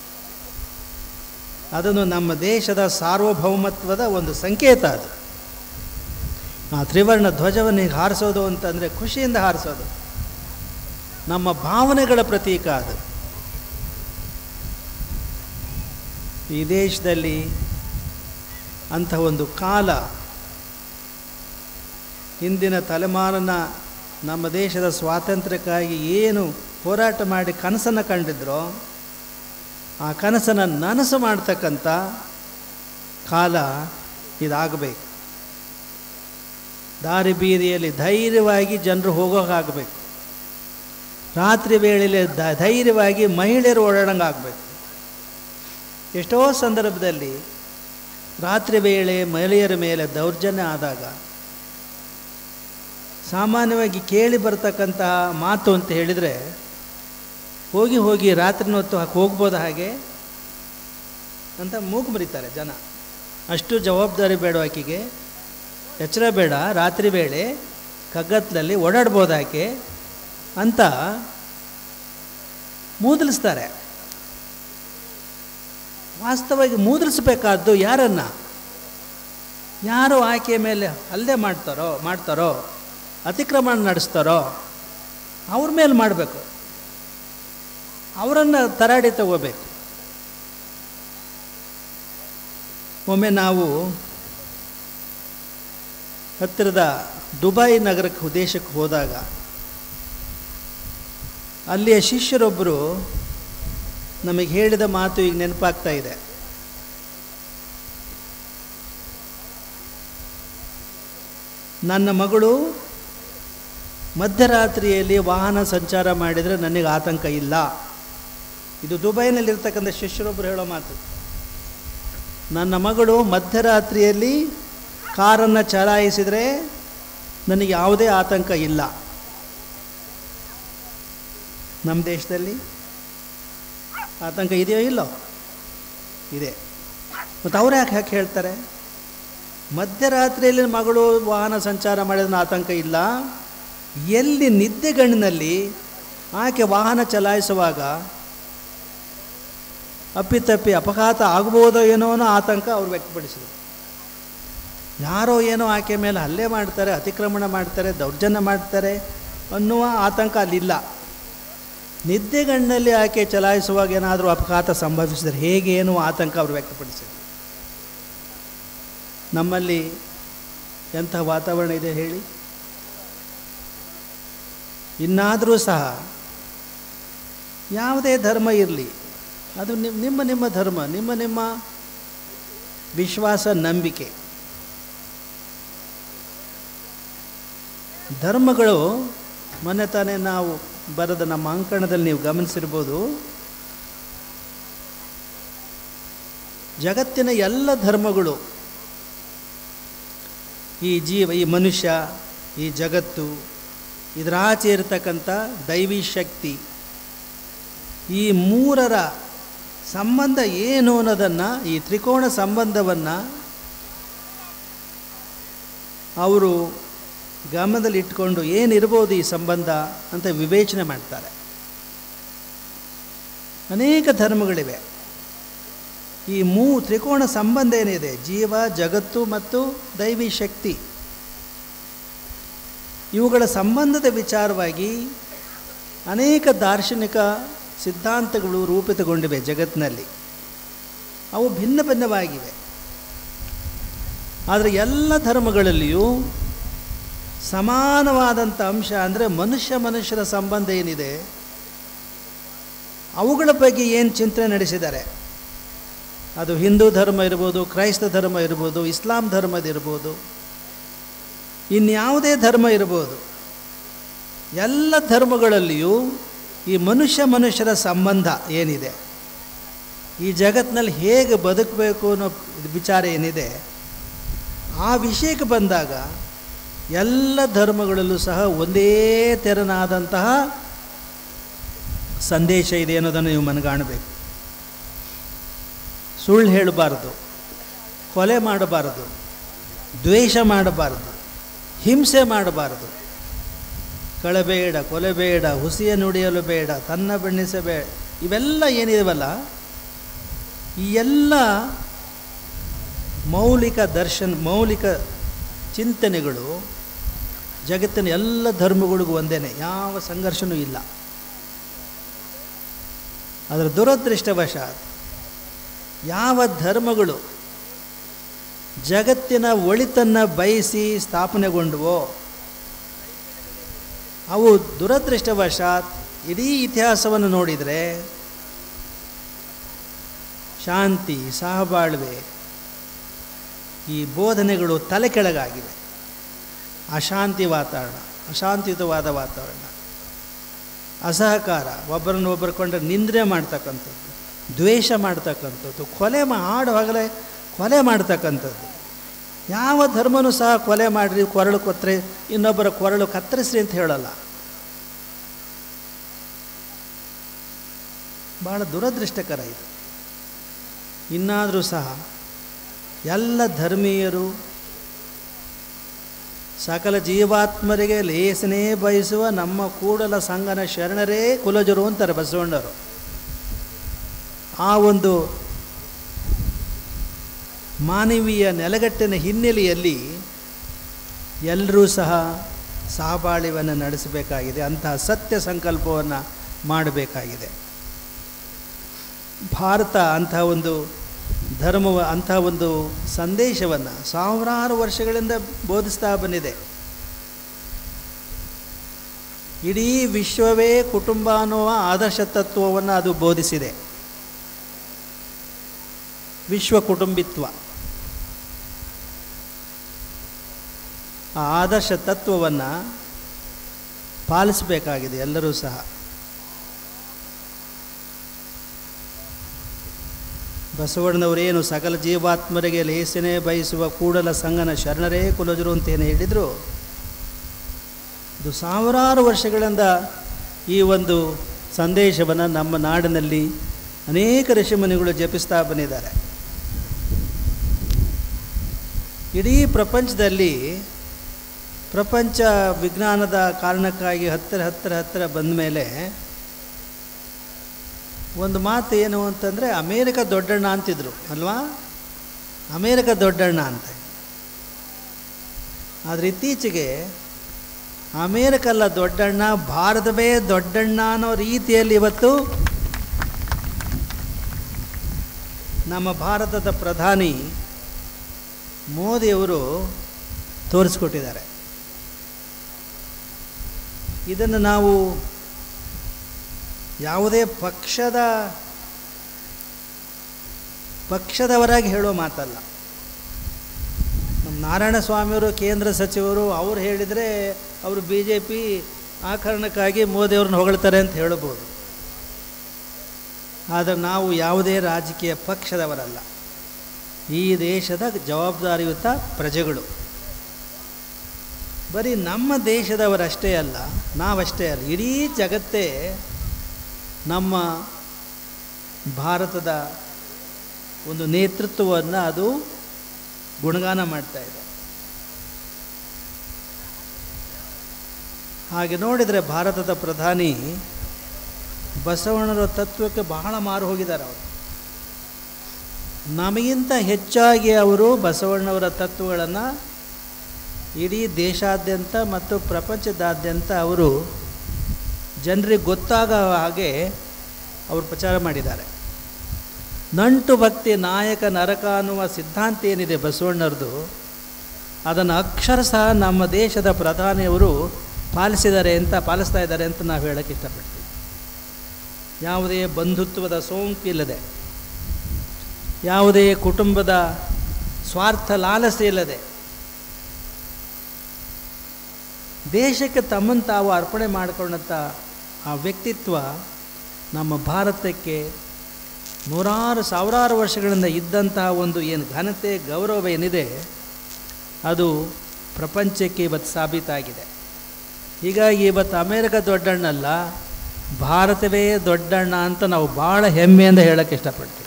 ಅದನ್ನು ನಮ್ಮ ದೇಶದ ಸಾರ್ವಭೌಮತ್ವದ ಒಂದು ಸಂಕೇತ. ಅದು ಆ ತ್ರಿವರ್ಣ ಧ್ವಜವನ್ನು ಹೀಗೆ ಹಾರಿಸೋದು ಅಂತಂದರೆ ಖುಷಿಯಿಂದ ಹಾರಿಸೋದು, ನಮ್ಮ ಭಾವನೆಗಳ ಪ್ರತೀಕ ಅದು. ಈ ದೇಶದಲ್ಲಿ ಅಂಥ ಒಂದು ಕಾಲ, ಹಿಂದಿನ ತಲೆಮಾರಿನ ನಮ್ಮ ದೇಶದ ಸ್ವಾತಂತ್ರ್ಯಕ್ಕಾಗಿ ಏನು ಹೋರಾಟ ಮಾಡಿ ಕನಸನ್ನು ಕಂಡಿದ್ರೋ ಆ ಕನಸನ್ನು ನನಸು ಮಾಡ್ತಕ್ಕಂಥ ಕಾಲ ಇದಾಗಬೇಕು. ದಾರಿ ಬೀದಿಯಲ್ಲಿ ಧೈರ್ಯವಾಗಿ ಜನರು ಹೋಗೋಕ್ಕಾಗಬೇಕು. ರಾತ್ರಿ ವೇಳೆಯಲ್ಲಿ ದ ಧೈರ್ಯವಾಗಿ ಮಹಿಳೆಯರು ಓಡಾಡಂಗೆ ಆಗಬೇಕು. ಎಷ್ಟೋ ಸಂದರ್ಭದಲ್ಲಿ ರಾತ್ರಿ ವೇಳೆ ಮಹಿಳೆಯರ ಮೇಲೆ ದೌರ್ಜನ್ಯ ಆದಾಗ ಸಾಮಾನ್ಯವಾಗಿ ಕೇಳಿ ಬರ್ತಕ್ಕಂತಹ ಮಾತು ಅಂತ ಹೇಳಿದರೆ, ಹೋಗಿ ಹೋಗಿ ರಾತ್ರಿನ ಹೊತ್ತು ಹೋಗ್ಬೋದು ಹಾಗೆ ಅಂತ ಮೂಗು ಮುರಿತಾರೆ ಜನ. ಅಷ್ಟು ಜವಾಬ್ದಾರಿ ಬೇಡ, ಆಕೆಗೆ ಎಚ್ಚರ ಬೇಡ, ರಾತ್ರಿ ವೇಳೆ ಕಗ್ಗತ್ತಲಲ್ಲಿ ಓಡಾಡ್ಬೋದು ಆಕೆ ಅಂತ ಮೂದಲಿಸ್ತಾರೆ. ವಾಸ್ತವವಾಗಿ ಮೂದಲಿಸಬೇಕಾದ್ದು ಯಾರನ್ನು? ಯಾರು ಆಕೆಯ ಮೇಲೆ ಹಲ್ಲೆ ಮಾಡ್ತಾರೋ ಮಾಡ್ತಾರೋ ಅತಿಕ್ರಮಣ ನಡೆಸ್ತಾರೋ ಅವ್ರ ಮೇಲೆ ಮಾಡಬೇಕು, ಅವರನ್ನು ತರಾಡಿ ತಗೋಬೇಕು. ಒಮ್ಮೆ ನಾವು ಹತ್ತಿರದ ದುಬೈ ನಗರಕ್ಕೆ ದೇಶಕ್ಕೆ ಹೋದಾಗ ಅಲ್ಲಿಯ ಶಿಷ್ಯರೊಬ್ಬರು ನಮಗೆ ಹೇಳಿದ ಮಾತು ಈಗ ನೆನಪಾಗ್ತಾ ಇದೆ. ನನ್ನ ಮಗಳು ಮಧ್ಯರಾತ್ರಿಯಲ್ಲಿ ವಾಹನ ಸಂಚಾರ ಮಾಡಿದರೆ ನನಗೆ ಆತಂಕ ಇಲ್ಲ. ಇದು ದುಬೈನಲ್ಲಿರ್ತಕ್ಕಂಥ ಶಿಷ್ಯರೊಬ್ಬರು ಹೇಳೋ ಮಾತು. ನನ್ನ ಮಗಳು ಮಧ್ಯರಾತ್ರಿಯಲ್ಲಿ ಕಾರನ್ನು ಚಲಾಯಿಸಿದರೆ ನನಗೆ ಯಾವುದೇ ಆತಂಕ ಇಲ್ಲ. ನಮ್ಮ ದೇಶದಲ್ಲಿ ಆತಂಕ ಇದೆಯೋ ಇಲ್ಲೋ? ಇದೆ. ಮತ್ತು ಅವ್ರು ಯಾಕೆ ಯಾಕೆ ಹೇಳ್ತಾರೆ ಮಧ್ಯರಾತ್ರಿಯಲ್ಲಿ ಮಗಳು ವಾಹನ ಸಂಚಾರ ಮಾಡಿದ್ರೆ ಆತಂಕ ಇಲ್ಲ? ಎಲ್ಲಿ ನಿದ್ದೆಗಣ್ಣಿನಲ್ಲಿ ಆಕೆ ವಾಹನ ಚಲಾಯಿಸುವಾಗ ಅಪ್ಪಿತಪ್ಪಿ ಅಪಘಾತ ಆಗ್ಬೋದೋ ಏನೋ ಅನ್ನೋ ಆತಂಕ ಅವ್ರು ವ್ಯಕ್ತಪಡಿಸಿದರು. ಯಾರೋ ಏನೋ ಆಕೆ ಮೇಲೆ ಹಲ್ಲೆ ಮಾಡ್ತಾರೆ, ಅತಿಕ್ರಮಣ ಮಾಡ್ತಾರೆ, ದೌರ್ಜನ್ಯ ಮಾಡ್ತಾರೆ ಅನ್ನುವ ಆತಂಕ ಅಲ್ಲಿಲ್ಲ. ನಿದ್ದೆಗಣ್ಣಲ್ಲಿ ಆಕೆ ಚಲಾಯಿಸುವಾಗ ಏನಾದರೂ ಅಪಘಾತ ಸಂಭವಿಸಿದರೆ ಹೇಗೆ ಏನೋ ಆತಂಕ ಅವರು ವ್ಯಕ್ತಪಡಿಸಿದರು. ನಮ್ಮಲ್ಲಿ ಎಂಥ ವಾತಾವರಣ ಇದೆ ಹೇಳಿ? ಇನ್ನಾದರೂ ಸಹ ಯಾವುದೇ ಧರ್ಮ ಇರಲಿ, ಅದು ನಿಮ್ಮ ನಿಮ್ಮ ಧರ್ಮ, ನಿಮ್ಮ ನಿಮ್ಮ ವಿಶ್ವಾಸ, ನಂಬಿಕೆ. ಧರ್ಮಗಳು ಮೊನ್ನೆ ತಾನೇ ನಾವು ಬರೆದ ನಮ್ಮ ಅಂಕಣದಲ್ಲಿ ನೀವು ಗಮನಿಸಿರ್ಬೋದು, ಜಗತ್ತಿನ ಎಲ್ಲ ಧರ್ಮಗಳು ಈ ಜೀವ, ಈ ಮನುಷ್ಯ, ಈ ಜಗತ್ತು, ಇದರಾಚೆ ಇರತಕ್ಕಂಥ ದೈವಿ ಶಕ್ತಿ, ಈ ಮೂರರ ಸಂಬಂಧ ಏನು ಅನ್ನೋದನ್ನು, ಈ ತ್ರಿಕೋಣ ಸಂಬಂಧವನ್ನು ಅವರು ಗಮನದಲ್ಲಿ ಇಟ್ಕೊಂಡು ಏನಿರ್ಬೋದು ಈ ಸಂಬಂಧ ಅಂತ ವಿವೇಚನೆ ಮಾಡ್ತಾರೆ. ಅನೇಕ ಧರ್ಮಗಳಿವೆ. ಈ ಮೂ ತ್ರಿಕೋಣ ಸಂಬಂಧ ಏನಿದೆ, ಜೀವ, ಜಗತ್ತು ಮತ್ತು ದೈವಿ ಶಕ್ತಿ, ಇವುಗಳ ಸಂಬಂಧದ ವಿಚಾರವಾಗಿ ಅನೇಕ ದಾರ್ಶನಿಕ ಸಿದ್ಧಾಂತಗಳು ರೂಪಿತಗೊಂಡಿವೆ ಜಗತ್ತಿನಲ್ಲಿ. ಅವು ಭಿನ್ನ ಭಿನ್ನವಾಗಿವೆ. ಆದರೆ ಎಲ್ಲ ಧರ್ಮಗಳಲ್ಲಿಯೂ ಸಮಾನವಾದಂಥ ಅಂಶ ಅಂದರೆ ಮನುಷ್ಯ ಮನುಷ್ಯರ ಸಂಬಂಧ ಏನಿದೆ, ಅವುಗಳ ಬಗ್ಗೆ ಏನು ಚಿಂತನೆ ನಡೆಸಿದ್ದಾರೆ. ಅದು ಹಿಂದೂ ಧರ್ಮ ಇರ್ಬೋದು, ಕ್ರೈಸ್ತ ಧರ್ಮ ಇರ್ಬೋದು, ಇಸ್ಲಾಂ ಧರ್ಮದಿರ್ಬೋದು, ಇನ್ಯಾವುದೇ ಧರ್ಮ ಇರ್ಬೋದು. ಎಲ್ಲ ಧರ್ಮಗಳಲ್ಲಿಯೂ ಈ ಮನುಷ್ಯ ಮನುಷ್ಯರ ಸಂಬಂಧ ಏನಿದೆ, ಈ ಜಗತ್ತಿನಲ್ಲಿ ಹೇಗೆ ಬದುಕಬೇಕು ಅನ್ನೋ ವಿಚಾರ ಏನಿದೆ, ಆ ವಿಷಯಕ್ಕೆ ಬಂದಾಗ ಎಲ್ಲ ಧರ್ಮಗಳಲ್ಲೂ ಸಹ ಒಂದೇ ತೆರನಾದಂತಹ ಸಂದೇಶ ಇದೆ ಅನ್ನೋದನ್ನು ನೀವು ಮನಗಾಣಬೇಕು. ಸುಳ್ಳು ಹೇಳಬಾರದು, ಕೊಲೆ ಮಾಡಬಾರದು, ದ್ವೇಷ ಮಾಡಬಾರದು, ಹಿಂಸೆ ಮಾಡಬಾರದು, ಕಳಬೇಡ, ಕೊಲೆಬೇಡ, ಹುಸಿಯ ನುಡಿಯಲು ಬೇಡ, ತನ್ನ ಬಣ್ಣಿಸಬೇಡ, ಇವೆಲ್ಲ ಏನಿದೆವಲ್ಲ, ಈ ಎಲ್ಲ ಮೌಲಿಕ ದರ್ಶನ, ಮೌಲಿಕ ಚಿಂತನೆಗಳು ಜಗತ್ತಿನ ಎಲ್ಲ ಧರ್ಮಗಳಿಗೂ ಒಂದೇನೆ, ಯಾವ ಸಂಘರ್ಷನೂ ಇಲ್ಲ. ಅದರ ದುರದೃಷ್ಟವಶಾತ್ ಯಾವ ಧರ್ಮಗಳು ಜಗತ್ತಿನ ಒಳಿತನ್ನು ಬಯಸಿ ಸ್ಥಾಪನೆಗೊಂಡವೋ ಅವು ದುರದೃಷ್ಟವಶಾತ್ ಇಡೀ ಇತಿಹಾಸವನ್ನು ನೋಡಿದರೆ ಶಾಂತಿ, ಸಹಬಾಳ್ವೆ ಈ ಬೋಧನೆಗಳು ತಲೆ ಕೆಳಗಾಗಿವೆ. ಅಶಾಂತಿ ವಾತಾವರಣ, ಅಶಾಂತಿಯುತವಾದ ವಾತಾವರಣ, ಅಸಹಕಾರ, ಒಬ್ಬರನ್ನು ಒಬ್ಬರು ಕೊಂಡ್ರೆ ನಿಂದ್ರೆ ಮಾಡ್ತಕ್ಕಂಥದ್ದು, ದ್ವೇಷ ಮಾಡ್ತಕ್ಕಂಥದ್ದು, ಕೊಲೆ ಮಾ ಹಾಡುವಾಗಲೇ ಕೊಲೆ ಮಾಡ್ತಕ್ಕಂಥದ್ದು. ಯಾವ ಧರ್ಮನೂ ಸಹ ಕೊಲೆ ಮಾಡಿರಿ, ಕೊರಳು ಕೊತ್ತರೆ, ಇನ್ನೊಬ್ಬರ ಕೊರಳು ಕತ್ತರಿಸ್ರಿ ಅಂತ ಹೇಳಲ್ಲ. ಭಾಳ ದುರದೃಷ್ಟಕರ ಇದು. ಇನ್ನಾದರೂ ಸಹ ಎಲ್ಲ ಧರ್ಮೀಯರು ಸಕಲ ಜೀವಾತ್ಮರಿಗೆ ಲೇಸನೇ ಬಯಸುವ ನಮ್ಮ ಕೂಡಲ ಸಂಗನ ಶರಣರೇ ಕುಲಜರು ಅಂತಾರೆ ಬಸವಣ್ಣರು. ಆ ಒಂದು ಮಾನವೀಯ ನೆಲೆಗಟ್ಟಿನ ಹಿನ್ನೆಲೆಯಲ್ಲಿ ಎಲ್ಲರೂ ಸಹ ಸಹಬಾಳ್ವೆಯನ್ನು ನಡೆಸಬೇಕಾಗಿದೆ. ಅಂತಹ ಸತ್ಯ ಸಂಕಲ್ಪವನ್ನು ಮಾಡಬೇಕಾಗಿದೆ. ಭಾರತ ಅಂತಹ ಒಂದು ಧರ್ಮವ ಅಂತಹ ಒಂದು ಸಂದೇಶವನ್ನು ಸಾವಿರಾರು ವರ್ಷಗಳಿಂದ ಬೋಧಿಸ್ತಾ ಬಂದಿದೆ. ಇಡೀ ವಿಶ್ವವೇ ಕುಟುಂಬ ಅನ್ನುವ ಆದರ್ಶ ತತ್ವವನ್ನು ಅದು ಬೋಧಿಸಿದೆ. ವಿಶ್ವ ಕುಟುಂಬಿತ್ವ, ಆ ಆದರ್ಶ ತತ್ವವನ್ನು ಪಾಲಿಸಬೇಕಾಗಿದೆ ಎಲ್ಲರೂ ಸಹ. ಬಸವಣ್ಣನವರೇನು ಸಕಲ ಜೀವಾತ್ಮರಿಗೆ ಲೇಸನೆ ಬಯಸುವ ಕೂಡಲ ಸಂಗನ ಶರಣರೇ ಕುಲಜರು ಅಂತೇನು ಹೇಳಿದರು, ಇದು ಸಾವಿರಾರು ವರ್ಷಗಳಿಂದ ಈ ಒಂದು ಸಂದೇಶವನ್ನು ನಮ್ಮ ನಾಡಿನಲ್ಲಿ ಅನೇಕ ಋಷಿಮುನಿಗಳು ಜಪಿಸ್ತಾ ಬಂದಿದ್ದಾರೆ. ಇಡೀ ಪ್ರಪಂಚದಲ್ಲಿ ಪ್ರಪಂಚ ವಿಜ್ಞಾನದ ಕಾರಣಕ್ಕಾಗಿ ಹತ್ತಿರ ಹತ್ತಿರ ಹತ್ತಿರ ಬಂದ ಮೇಲೆ ಒಂದು ಮಾತು ಏನು ಅಂತಂದರೆ, ಅಮೇರಿಕ ದೊಡ್ಡಣ್ಣ ಅಂತಿದ್ರು ಅಲ್ವಾ, ಅಮೇರಿಕ ದೊಡ್ಡಣ್ಣ ಅಂತ. ಆದರೆ ಇತ್ತೀಚೆಗೆ ಅಮೇರಿಕ ಅಲ್ಲ ದೊಡ್ಡಣ್ಣ, ಭಾರತವೇ ದೊಡ್ಡಣ್ಣ ಅನ್ನೋ ರೀತಿಯಲ್ಲಿ ಇವತ್ತು ನಮ್ಮ ಭಾರತದ ಪ್ರಧಾನಿ ಮೋದಿಯವರು ತೋರಿಸ್ಕೊಟ್ಟಿದ್ದಾರೆ. ಇದನ್ನು ನಾವು ಯಾವುದೇ ಪಕ್ಷದ ಪಕ್ಷದವರಾಗಿ ಹೇಳೋ ಮಾತಲ್ಲ. ನಮ್ಮ ನಾರಾಯಣ ಸ್ವಾಮಿಯವರು ಕೇಂದ್ರ ಸಚಿವರು, ಅವರು ಹೇಳಿದರೆ ಅವರು ಬಿ ಜೆ ಪಿ ಆ ಕಾರಣಕ್ಕಾಗಿ ಮೋದಿಯವ್ರನ್ನ ಹೊಗಳ್ತಾರೆ ಅಂತ ಹೇಳಬಹುದು. ಆದರೆ ನಾವು ಯಾವುದೇ ರಾಜಕೀಯ ಪಕ್ಷದವರಲ್ಲ, ಈ ದೇಶದ ಜವಾಬ್ದಾರಿಯುತ ಪ್ರಜೆಗಳು. ಬರೀ ನಮ್ಮ ದೇಶದವರಷ್ಟೇ ಅಲ್ಲ, ನಾವಷ್ಟೇ ಅಲ್ಲ, ಇಡೀ ಜಗತ್ತೇ ನಮ್ಮ ಭಾರತದ ಒಂದು ನೇತೃತ್ವವನ್ನು ಅದು ಗುಣಗಾನ ಮಾಡ್ತಾ ಇದೆ. ಹಾಗೆ ನೋಡಿದರೆ ಭಾರತದ ಪ್ರಧಾನಿ ಬಸವಣ್ಣರ ತತ್ವಕ್ಕೆ ಬಹಳ ಮಾರು ಹೋಗಿದ್ದಾರೆ. ಅವರು ನಮಗಿಂತ ಹೆಚ್ಚಾಗಿ ಅವರು ಬಸವಣ್ಣವರ ತತ್ವಗಳನ್ನು ಇಡೀ ದೇಶಾದ್ಯಂತ ಮತ್ತು ಪ್ರಪಂಚದಾದ್ಯಂತ ಅವರು ಜನರಿಗೆ ಗೊತ್ತಾಗೋ ಹಾಗೆ ಅವರು ಪ್ರಚಾರ ಮಾಡಿದ್ದಾರೆ. ನಂಟು ಭಕ್ತಿ ನಾಯಕ ನರಕ ಅನ್ನುವ ಸಿದ್ಧಾಂತ ಏನಿದೆ ಬಸವಣ್ಣರದು, ಅದನ್ನು ಅಕ್ಷರಶಃ ನಮ್ಮ ದೇಶದ ಪ್ರಧಾನಿಯವರು ಪಾಲಿಸಿದ್ದಾರೆ ಅಂತ ಪಾಲಿಸ್ತಾ ಇದ್ದಾರೆ ಅಂತ ನಾವು ಹೇಳೋಕ್ಕೆ ಇಷ್ಟಪಡ್ತೀವಿ. ಯಾವುದೇ ಬಂಧುತ್ವದ ಸೋಂಕಿಲ್ಲದೆ, ಯಾವುದೇ ಕುಟುಂಬದ ಸ್ವಾರ್ಥ ಲಾಲಸೆ ಇಲ್ಲದೆ, ದೇಶಕ್ಕೆ ತಮ್ಮನ್ನು ತಾವು ಅರ್ಪಣೆ ಮಾಡಿಕೊಂಡಂಥ ಆ ವ್ಯಕ್ತಿತ್ವ ನಮ್ಮ ಭಾರತಕ್ಕೆ ನೂರಾರು ಸಾವಿರಾರು ವರ್ಷಗಳಿಂದ ಇದ್ದಂತಹ ಒಂದು ಏನು ಘನತೆ ಗೌರವ ಏನಿದೆ ಅದು ಪ್ರಪಂಚಕ್ಕೆ ಇವತ್ತು ಸಾಬೀತಾಗಿದೆ. ಹೀಗಾಗಿ ಇವತ್ತು ಅಮೇರಿಕ ದೊಡ್ಡಣ್ಣಲ್ಲ, ಭಾರತವೇ ದೊಡ್ಡಣ್ಣ ಅಂತ ನಾವು ಭಾಳ ಹೆಮ್ಮೆಯಿಂದ ಹೇಳೋಕ್ಕೆ ಇಷ್ಟಪಡ್ತೀವಿ.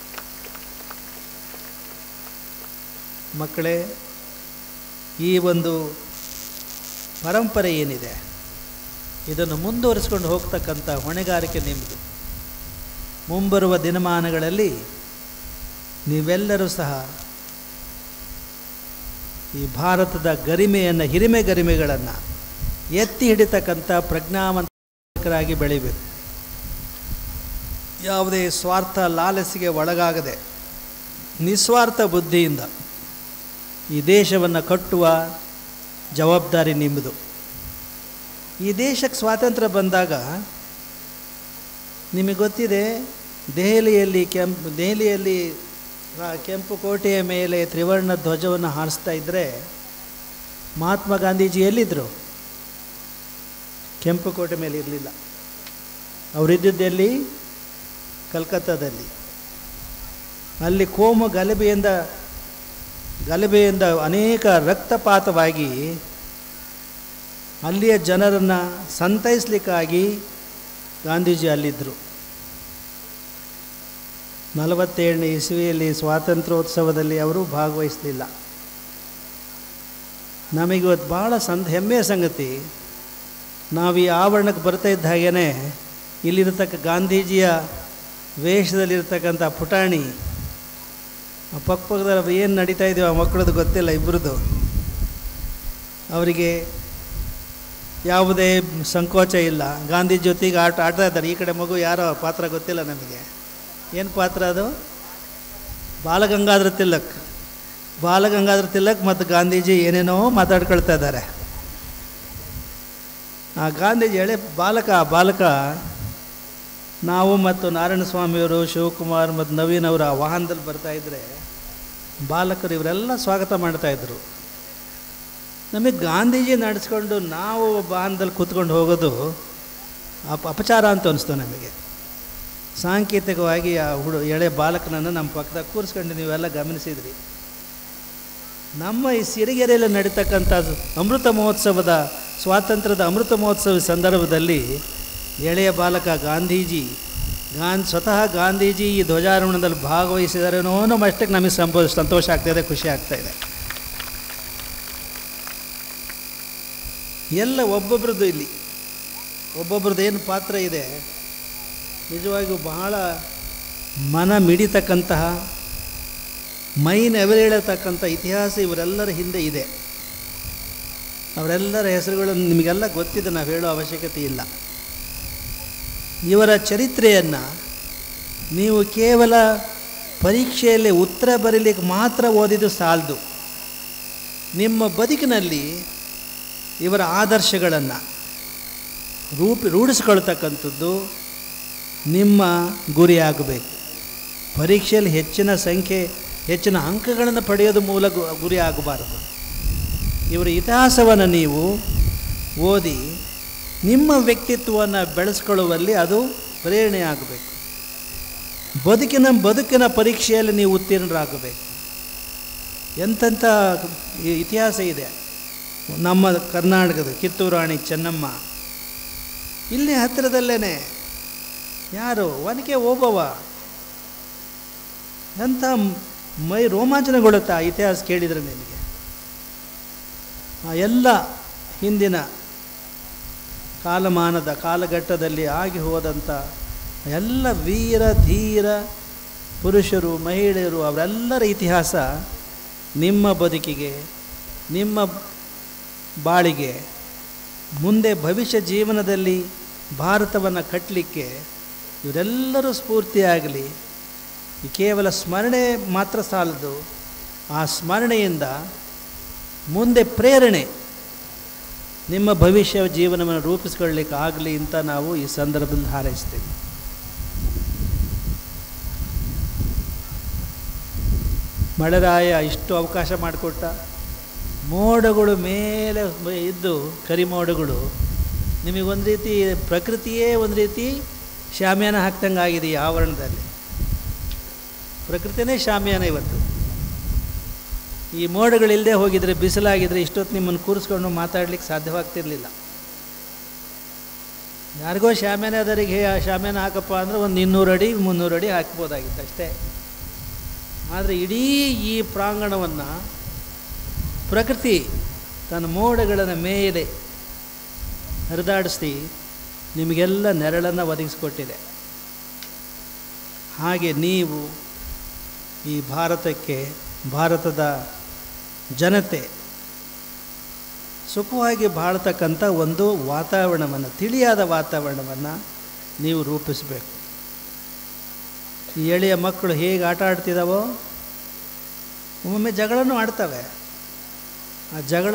ಮಕ್ಕಳೇ, ಈ ಒಂದು ಪರಂಪರೆ ಏನಿದೆ ಇದನ್ನು ಮುಂದುವರಿಸ್ಕೊಂಡು ಹೋಗ್ತಕ್ಕಂಥ ಹೊಣೆಗಾರಿಕೆ ನಿಮ್ಮದು. ಮುಂಬರುವ ದಿನಮಾನಗಳಲ್ಲಿ ನೀವೆಲ್ಲರೂ ಸಹ ಈ ಭಾರತದ ಗರಿಮೆಯನ್ನು, ಹಿರಿಮೆ ಗರಿಮೆಗಳನ್ನು ಎತ್ತಿ ಹಿಡಿತಕ್ಕಂಥ ಪ್ರಜ್ಞಾವಂತರಾಗಿ ಬೆಳಿಬೇಕು. ಯಾವುದೇ ಸ್ವಾರ್ಥ ಲಾಲಸಿಗೆ ಒಳಗಾಗದೆ ನಿಸ್ವಾರ್ಥ ಬುದ್ಧಿಯಿಂದ ಈ ದೇಶವನ್ನು ಕಟ್ಟುವ ಜವಾಬ್ದಾರಿ ನಿಮ್ಮದು. ಈ ದೇಶಕ್ಕೆ ಸ್ವಾತಂತ್ರ್ಯ ಬಂದಾಗ ನಿಮಗೆ ಗೊತ್ತಿದೆ, ದೆಹಲಿಯಲ್ಲಿ ಕೆಂಪು ದೆಹಲಿಯಲ್ಲಿ ಕೆಂಪು ಕೋಟೆಯ ಮೇಲೆ ತ್ರಿವರ್ಣ ಧ್ವಜವನ್ನು ಹಾರಿಸ್ತಾ ಇದ್ದರೆ ಮಹಾತ್ಮ ಗಾಂಧೀಜಿ ಎಲ್ಲಿದ್ದರು? ಕೆಂಪು ಕೋಟೆ ಮೇಲೆ ಇರಲಿಲ್ಲ. ಅವರಿದ್ದದ್ದಲ್ಲಿ ಕಲ್ಕತ್ತಾದಲ್ಲಿ. ಅಲ್ಲಿ ಕೋಮು ಗಲಭೆಯಿಂದ ಗಲಭೆಯಿಂದ ಅನೇಕ ರಕ್ತಪಾತವಾಗಿ ಅಲ್ಲಿಯ ಜನರನ್ನು ಸಂತೈಸಲಿಕ್ಕಾಗಿ ಗಾಂಧೀಜಿ ಅಲ್ಲಿದ್ದರು. ನಲವತ್ತೇಳನೇ ಇಸವಿಯಲ್ಲಿ ಸ್ವಾತಂತ್ರ್ಯೋತ್ಸವದಲ್ಲಿ ಅವರು ಭಾಗವಹಿಸಲಿಲ್ಲ. ನಮಗಿವತ್ತು ಭಾಳ ಸಂದ ಹೆಮ್ಮೆಯ ಸಂಗತಿ, ನಾವು ಈ ಆವರಣಕ್ಕೆ ಬರ್ತಾ ಇದ್ದ ಹಾಗೇ ಇಲ್ಲಿರತಕ್ಕ ಗಾಂಧೀಜಿಯ ವೇಷದಲ್ಲಿರ್ತಕ್ಕಂಥ ಪುಟಾಣಿ ಪಕ್ಕ ಪಕ್ಕದಲ್ಲಿ ಏನು ನಡೀತಾ ಇದೆಯೋ ಆ ಮಕ್ಕಳದ್ದು ಗೊತ್ತಿಲ್ಲ ಇಬ್ಬರದು. ಅವರಿಗೆ ಯಾವುದೇ ಸಂಕೋಚ ಇಲ್ಲ. ಗಾಂಧಿ ಜೊತೆಗೆ ಆಟ ಆಡ್ತಾ ಇದ್ದಾರೆ. ಈ ಕಡೆ ಮಗು ಯಾರೋ ಪಾತ್ರ ಗೊತ್ತಿಲ್ಲ ನಮಗೆ. ಏನು ಪಾತ್ರ ಅದು? ಬಾಲಗಂಗಾಧರ ತಿಲಕ್. ಬಾಲಗಂಗಾಧರ ತಿಲಕ್ ಮತ್ತು ಗಾಂಧೀಜಿ ಏನೇನೋ ಮಾತಾಡ್ಕೊಳ್ತಾ ಇದ್ದಾರೆ. ಆ ಗಾಂಧೀಜಿ ಎಳೆ ಬಾಲಕ ಬಾಲಕ ನಾವು ಮತ್ತು ನಾರಾಯಣ ಸ್ವಾಮಿಯವರು, ಶಿವಕುಮಾರ್ ಮತ್ತು ನವೀನ್ ಅವರು ಆ ವಾಹನದಲ್ಲಿ ಬರ್ತಾಯಿದ್ರೆ ಬಾಲಕರು ಇವರೆಲ್ಲ ಸ್ವಾಗತ ಮಾಡ್ತಾಯಿದ್ರು. ನಮಗೆ ಗಾಂಧೀಜಿ ನಡೆಸ್ಕೊಂಡು ನಾವು ವಾಹನದಲ್ಲಿ ಕೂತ್ಕೊಂಡು ಹೋಗೋದು ಅಪ ಅಪಚಾರ ಅಂತ ಅನಿಸ್ತು ನಮಗೆ. ಸಾಂಕೇತಿಕವಾಗಿ ಆ ಹುಡು ಎಳೆ ಬಾಲಕನನ್ನು ನಮ್ಮ ಪಕ್ಕದಾಗ ಕೂರಿಸ್ಕೊಂಡು ನೀವೆಲ್ಲ ಗಮನಿಸಿದ್ರಿ. ನಮ್ಮ ಈ ಸಿರಿಗೆರೆಯಲ್ಲಿ ನಡೀತಕ್ಕಂಥ ಅಮೃತ ಮಹೋತ್ಸವದ ಸ್ವಾತಂತ್ರ್ಯದ ಅಮೃತ ಮಹೋತ್ಸವದ ಸಂದರ್ಭದಲ್ಲಿ ಎಳೆಯ ಬಾಲಕ ಗಾಂಧೀಜಿ ಗಾಂಧಿ ಸ್ವತಃ ಗಾಂಧೀಜಿ ಈ ಧ್ವಜಾರೋಹಣದಲ್ಲಿ ಭಾಗವಹಿಸಿದಾರೇನೋ ನಮ್ಮ ಅಷ್ಟಕ್ಕೆ ನಮಗೆ ಸಂತೋಷ ಸಂತೋಷ ಆಗ್ತಾಯಿದೆ, ಖುಷಿ ಆಗ್ತಾಯಿದೆ. ಎಲ್ಲ ಒಬ್ಬೊಬ್ರದ್ದು ಇಲ್ಲಿ ಒಬ್ಬೊಬ್ರದ್ದು ಏನು ಪಾತ್ರ ಇದೆ ನಿಜವಾಗಿಯೂ ಬಹಳ ಮನ ಮಿಡಿತಕ್ಕಂತಹ, ಮೈ ನೆವರೇಳತಕ್ಕಂಥ ಇತಿಹಾಸ ಇವರೆಲ್ಲರ ಹಿಂದೆ ಇದೆ. ಅವರೆಲ್ಲರ ಹೆಸರುಗಳನ್ನು ನಿಮಗೆಲ್ಲ ಗೊತ್ತಿದೆ, ನಾವು ಹೇಳೋ ಅವಶ್ಯಕತೆ ಇಲ್ಲ. ಇವರ ಚರಿತ್ರೆಯನ್ನು ನೀವು ಕೇವಲ ಪರೀಕ್ಷೆಯಲ್ಲಿ ಉತ್ತರ ಬರೀಲಿಕ್ಕೆ ಮಾತ್ರ ಓದಿದ್ದು ಸಾಲದು. ನಿಮ್ಮ ಬದುಕಿನಲ್ಲಿ ಇವರ ಆದರ್ಶಗಳನ್ನು ರೂಪಿ ರೂಢಿಸ್ಕೊಳ್ತಕ್ಕಂಥದ್ದು ನಿಮ್ಮ ಗುರಿಯಾಗಬೇಕು. ಪರೀಕ್ಷೆಯಲ್ಲಿ ಹೆಚ್ಚಿನ ಸಂಖ್ಯೆ ಹೆಚ್ಚಿನ ಅಂಕಗಳನ್ನು ಪಡೆಯೋದು ಮೂಲ ಗುರಿ ಆಗಬಾರದು. ಇವರ ಇತಿಹಾಸವನ್ನು ನೀವು ಓದಿ ನಿಮ್ಮ ವ್ಯಕ್ತಿತ್ವವನ್ನು ಬೆಳೆಸ್ಕೊಳ್ಳುವಲ್ಲಿ ಅದು ಪ್ರೇರಣೆ ಆಗಬೇಕು. ಬದುಕಿನ ಬದುಕಿನ ಪರೀಕ್ಷೆಯಲ್ಲಿ ನೀವು ಉತ್ತೀರ್ಣರಾಗಬೇಕು. ಎಂತೆಂಥ ಇತಿಹಾಸ ಇದೆ ನಮ್ಮ ಕರ್ನಾಟಕದ. ಕಿತ್ತೂರು ರಾಣಿ ಚೆನ್ನಮ್ಮ ಇಲ್ಲಿ ಹತ್ತಿರದಲ್ಲೇ ಯಾರು ಒನಕೆ ಓಬವ್ವ. ಎಂಥ ಮೈ ರೋಮಾಂಚನಗೊಳ್ಳುತ್ತಾ ಇತಿಹಾಸ ಕೇಳಿದರೆ ನಿಮಗೆ. ಆ ಎಲ್ಲ ಹಿಂದಿನ ಕಾಲಮಾನದ ಕಾಲಘಟ್ಟದಲ್ಲಿ ಆಗಿ ಹೋದಂಥ ಎಲ್ಲ ವೀರ ಧೀರ ಪುರುಷರು ಮಹಿಳೆಯರು ಅವರೆಲ್ಲರ ಇತಿಹಾಸ ನಿಮ್ಮ ಬದುಕಿಗೆ, ನಿಮ್ಮ ಬಾಳಿಗೆ, ಮುಂದೆ ಭವಿಷ್ಯ ಜೀವನದಲ್ಲಿ ಭಾರತವನ್ನು ಕಟ್ಟಲಿಕ್ಕೆ ಇವರೆಲ್ಲರೂ ಸ್ಫೂರ್ತಿಯಾಗಲಿ. ಕೇವಲ ಸ್ಮರಣೆ ಮಾತ್ರ ಸಾಲದು, ಆ ಸ್ಮರಣೆಯಿಂದ ಮುಂದೆ ಪ್ರೇರಣೆ ನಿಮ್ಮ ಭವಿಷ್ಯ ಜೀವನವನ್ನು ರೂಪಿಸ್ಕೊಳ್ಳಿಕ್ಕೆ ಆಗಲಿ ಅಂತ ನಾವು ಈ ಸಂದರ್ಭದಲ್ಲಿ ಹಾರೈಸ್ತೇವೆ. ಮಳೆರಾಯ ಇಷ್ಟು ಅವಕಾಶ ಮಾಡಿಕೊಟ್ಟ. ಮೋಡಗಳು ಮೇಲೆ ಇದ್ದು ಕರಿಮೋಡಗಳು ನಿಮಗೊಂದು ರೀತಿ ಪ್ರಕೃತಿಯೇ ಒಂದು ರೀತಿ ಶಾಮಿಯಾನ ಹಾಕ್ದಂಗೆ ಆಗಿದೆ. ಈ ಆವರಣದಲ್ಲಿ ಪ್ರಕೃತಿಯೇ ಶಾಮಿಯಾನ. ಇವತ್ತು ಈ ಮೋಡಗಳಿಲ್ಲದೆ ಹೋಗಿದ್ರೆ, ಬಿಸಿಲಾಗಿದ್ದರೆ ಇಷ್ಟೊತ್ತು ನಿಮ್ಮನ್ನು ಕೂರಿಸ್ಕೊಂಡು ಮಾತಾಡ್ಲಿಕ್ಕೆ ಸಾಧ್ಯವಾಗ್ತಿರಲಿಲ್ಲ. ಯಾರಿಗೋ ಶಾಮಿಯಾನ ಅದರಿಗೆ ಶಾಮಿಯಾನ ಹಾಕಪ್ಪ ಅಂದರೆ ಒಂದು ಇನ್ನೂರು ಅಡಿ ಮುನ್ನೂರು ಅಡಿ ಹಾಕ್ಬೋದಾಗಿತ್ತು ಅಷ್ಟೇ. ಆದರೆ ಇಡೀ ಈ ಪ್ರಾಂಗಣವನ್ನು ಪ್ರಕೃತಿ ತನ್ನ ಮೋಡಗಳನ್ನು ಮೇಲೆ ಹರಿದಾಡಿಸಿ ನಿಮಗೆಲ್ಲ ನೆರಳನ್ನು ಒದಗಿಸಿಕೊಟ್ಟಿದೆ. ಹಾಗೆ ನೀವು ಈ ಭಾರತಕ್ಕೆ, ಭಾರತದ ಜನತೆ ಸುಖವಾಗಿ ಬಾಳ್ತಕ್ಕಂಥ ಒಂದು ವಾತಾವರಣವನ್ನು, ತಿಳಿಯಾದ ವಾತಾವರಣವನ್ನು ನೀವು ರೂಪಿಸಬೇಕು. ಈ ಎಳೆಯ ಮಕ್ಕಳು ಹೇಗೆ ಆಟ ಆಡ್ತಿದ್ದಾವೋ ಒಮ್ಮೊಮ್ಮೆ ಜಗಳನೂ ಆಡ್ತವೆ. ಆ ಜಗಳ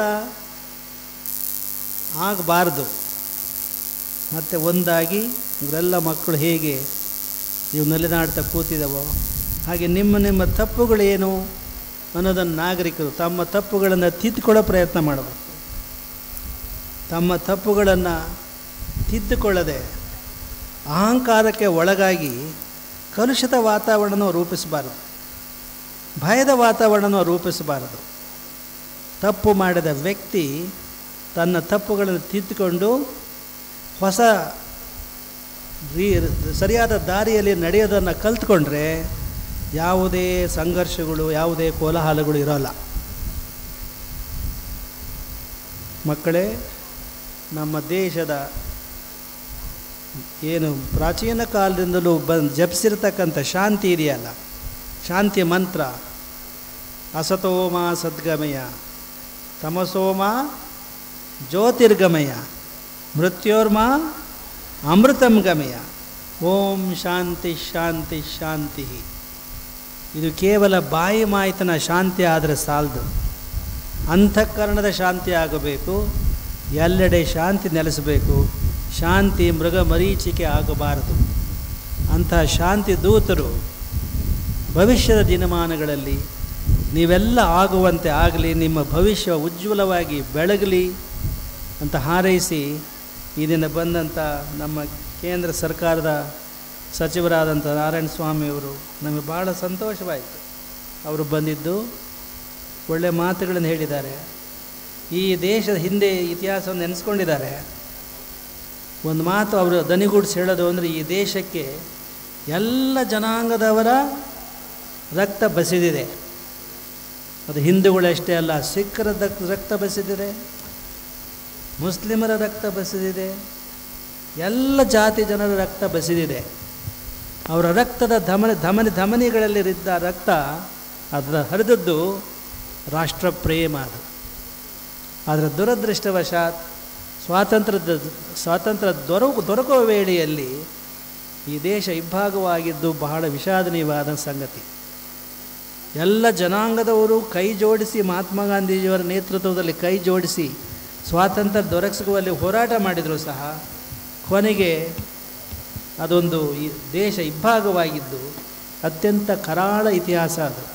ಆಗಬಾರ್ದು. ಮತ್ತು ಒಂದಾಗಿ ಇವರೆಲ್ಲ ಮಕ್ಕಳು ಹೇಗೆ ಇವು ನಲಿದಾಡ್ತಾ ಕೂತಿದ್ದಾವೋ ಹಾಗೆ ನಿಮ್ಮ ನಿಮ್ಮ ತಪ್ಪುಗಳೇನು ಅನ್ನೋದನ್ನು ನಾಗರಿಕರು ತಮ್ಮ ತಪ್ಪುಗಳನ್ನು ತಿದ್ದುಕೊಳ್ಳೋ ಪ್ರಯತ್ನ ಮಾಡಬೇಕು. ತಮ್ಮ ತಪ್ಪುಗಳನ್ನು ತಿದ್ದುಕೊಳ್ಳದೆ ಅಹಂಕಾರಕ್ಕೆ ಒಳಗಾಗಿ ಕಲುಷಿತ ವಾತಾವರಣವನ್ನು ರೂಪಿಸಬಾರದು, ಭಯದ ವಾತಾವರಣವನ್ನು ರೂಪಿಸಬಾರದು. ತಪ್ಪು ಮಾಡಿದ ವ್ಯಕ್ತಿ ತನ್ನ ತಪ್ಪುಗಳನ್ನು ತಿದ್ದುಕೊಂಡು ಹೊಸ ರೀ ಸರಿಯಾದ ದಾರಿಯಲ್ಲಿ ನಡೆಯೋದನ್ನು ಕಲ್ತ್ಕೊಂಡ್ರೆ ಯಾವುದೇ ಸಂಘರ್ಷಗಳು, ಯಾವುದೇ ಕೋಲಾಹಲಗಳು ಇರೋಲ್ಲ. ಮಕ್ಕಳೇ, ನಮ್ಮ ದೇಶದ ಏನು ಪ್ರಾಚೀನ ಕಾಲದಿಂದಲೂ ಬಂದು ಜಪಿಸಿರ್ತಕ್ಕಂಥ ಶಾಂತಿ ಇದೆಯಲ್ಲ, ಶಾಂತಿಯ ಮಂತ್ರ, ಅಸತೋಮ ಸದ್ಗಮಯ ತಮಸೋಮ ಜ್ಯೋತಿರ್ಗಮಯ ಮೃತ್ಯೋರ್ಮ ಅಮೃತಂ ಗಮಯ. ಓಂ ಶಾಂತಿ ಶಾಂತಿ ಶಾಂತಿ. ಇದು ಕೇವಲ ಬಾಯಿ ಮಾಯಿತನ ಶಾಂತಿ ಆದರೆ ಸಾಲದು, ಅಂತಃಕರಣದ ಶಾಂತಿ ಆಗಬೇಕು, ಎಲ್ಲೆಡೆ ಶಾಂತಿ ನೆಲೆಸಬೇಕು. ಶಾಂತಿ ಮೃಗ ಮರೀಚಿಕೆ ಆಗಬಾರದು. ಅಂತಹ ಶಾಂತಿ ದೂತರು ಭವಿಷ್ಯದ ದಿನಮಾನಗಳಲ್ಲಿ ನೀವೆಲ್ಲ ಆಗುವಂತೆ ಆಗಲಿ, ನಿಮ್ಮ ಭವಿಷ್ಯ ಉಜ್ವಲವಾಗಿ ಬೆಳಗಲಿ ಅಂತ ಹಾರೈಸಿ ಈ ದಿನ ಬಂದಂಥ ನಮ್ಮ ಕೇಂದ್ರ ಸರ್ಕಾರದ ಸಚಿವರಾದಂಥ ನಾರಾಯಣ ಸ್ವಾಮಿಯವರು ನಮಗೆ ಭಾಳ ಸಂತೋಷವಾಯಿತು. ಅವರು ಬಂದಿದ್ದು ಒಳ್ಳೆಯ ಮಾತುಗಳನ್ನು ಹೇಳಿದ್ದಾರೆ. ಈ ದೇಶದ ಹಿಂದೆ ಇತಿಹಾಸವನ್ನು ನೆನೆಸ್ಕೊಂಡಿದ್ದಾರೆ. ಒಂದು ಮಾತು ಅವರು ದನಿಗೂಡಿಸಿ ಹೇಳೋದು ಅಂದರೆ, ಈ ದೇಶಕ್ಕೆ ಎಲ್ಲ ಜನಾಂಗದವರ ರಕ್ತ ಬಸಿದಿದೆ. ಅದು ಹಿಂದೂಗಳಷ್ಟೇ ಅಲ್ಲ, ಸಿಖ್ಖರ ರಕ್ತ ಬಸಿದಿದೆ, ಮುಸ್ಲಿಮರ ರಕ್ತ ಬಸಿದಿದೆ, ಎಲ್ಲ ಜಾತಿ ಜನರ ರಕ್ತ ಬಸಿದಿದೆ. ಅವರ ರಕ್ತದ ಧಮನಿ ಧಮನಿ ಧಮನಿಗಳಲ್ಲಿದ್ದ ರಕ್ತ ಅದರ ಹರಿದದ್ದು ರಾಷ್ಟ್ರ ಪ್ರೇಮ. ಅದು ಆದರೆ ದುರದೃಷ್ಟವಶಾತ್ ಸ್ವಾತಂತ್ರ್ಯದ ಸ್ವಾತಂತ್ರ್ಯ ದೊರಕು ದೊರಕುವ ವೇಳೆಯಲ್ಲಿ ಈ ದೇಶ ಇಬ್ಬಾಗವಾಗಿದ್ದು ಬಹಳ ವಿಷಾದನೀಯವಾದ ಸಂಗತಿ. ಎಲ್ಲ ಜನಾಂಗದವರು ಕೈ ಜೋಡಿಸಿ ಮಹಾತ್ಮ ಗಾಂಧೀಜಿಯವರ ನೇತೃತ್ವದಲ್ಲಿ ಕೈ ಜೋಡಿಸಿ ಸ್ವಾತಂತ್ರ್ಯ ದೊರಕಿಸುವಲ್ಲಿ ಹೋರಾಟ ಮಾಡಿದರೂ ಸಹ ಕೊನೆಗೆ ಅದೊಂದು ಈ ದೇಶ ಇಬ್ಬಾಗವಾಗಿದ್ದು ಅತ್ಯಂತ ಕರಾಳ ಇತಿಹಾಸ ಅದು.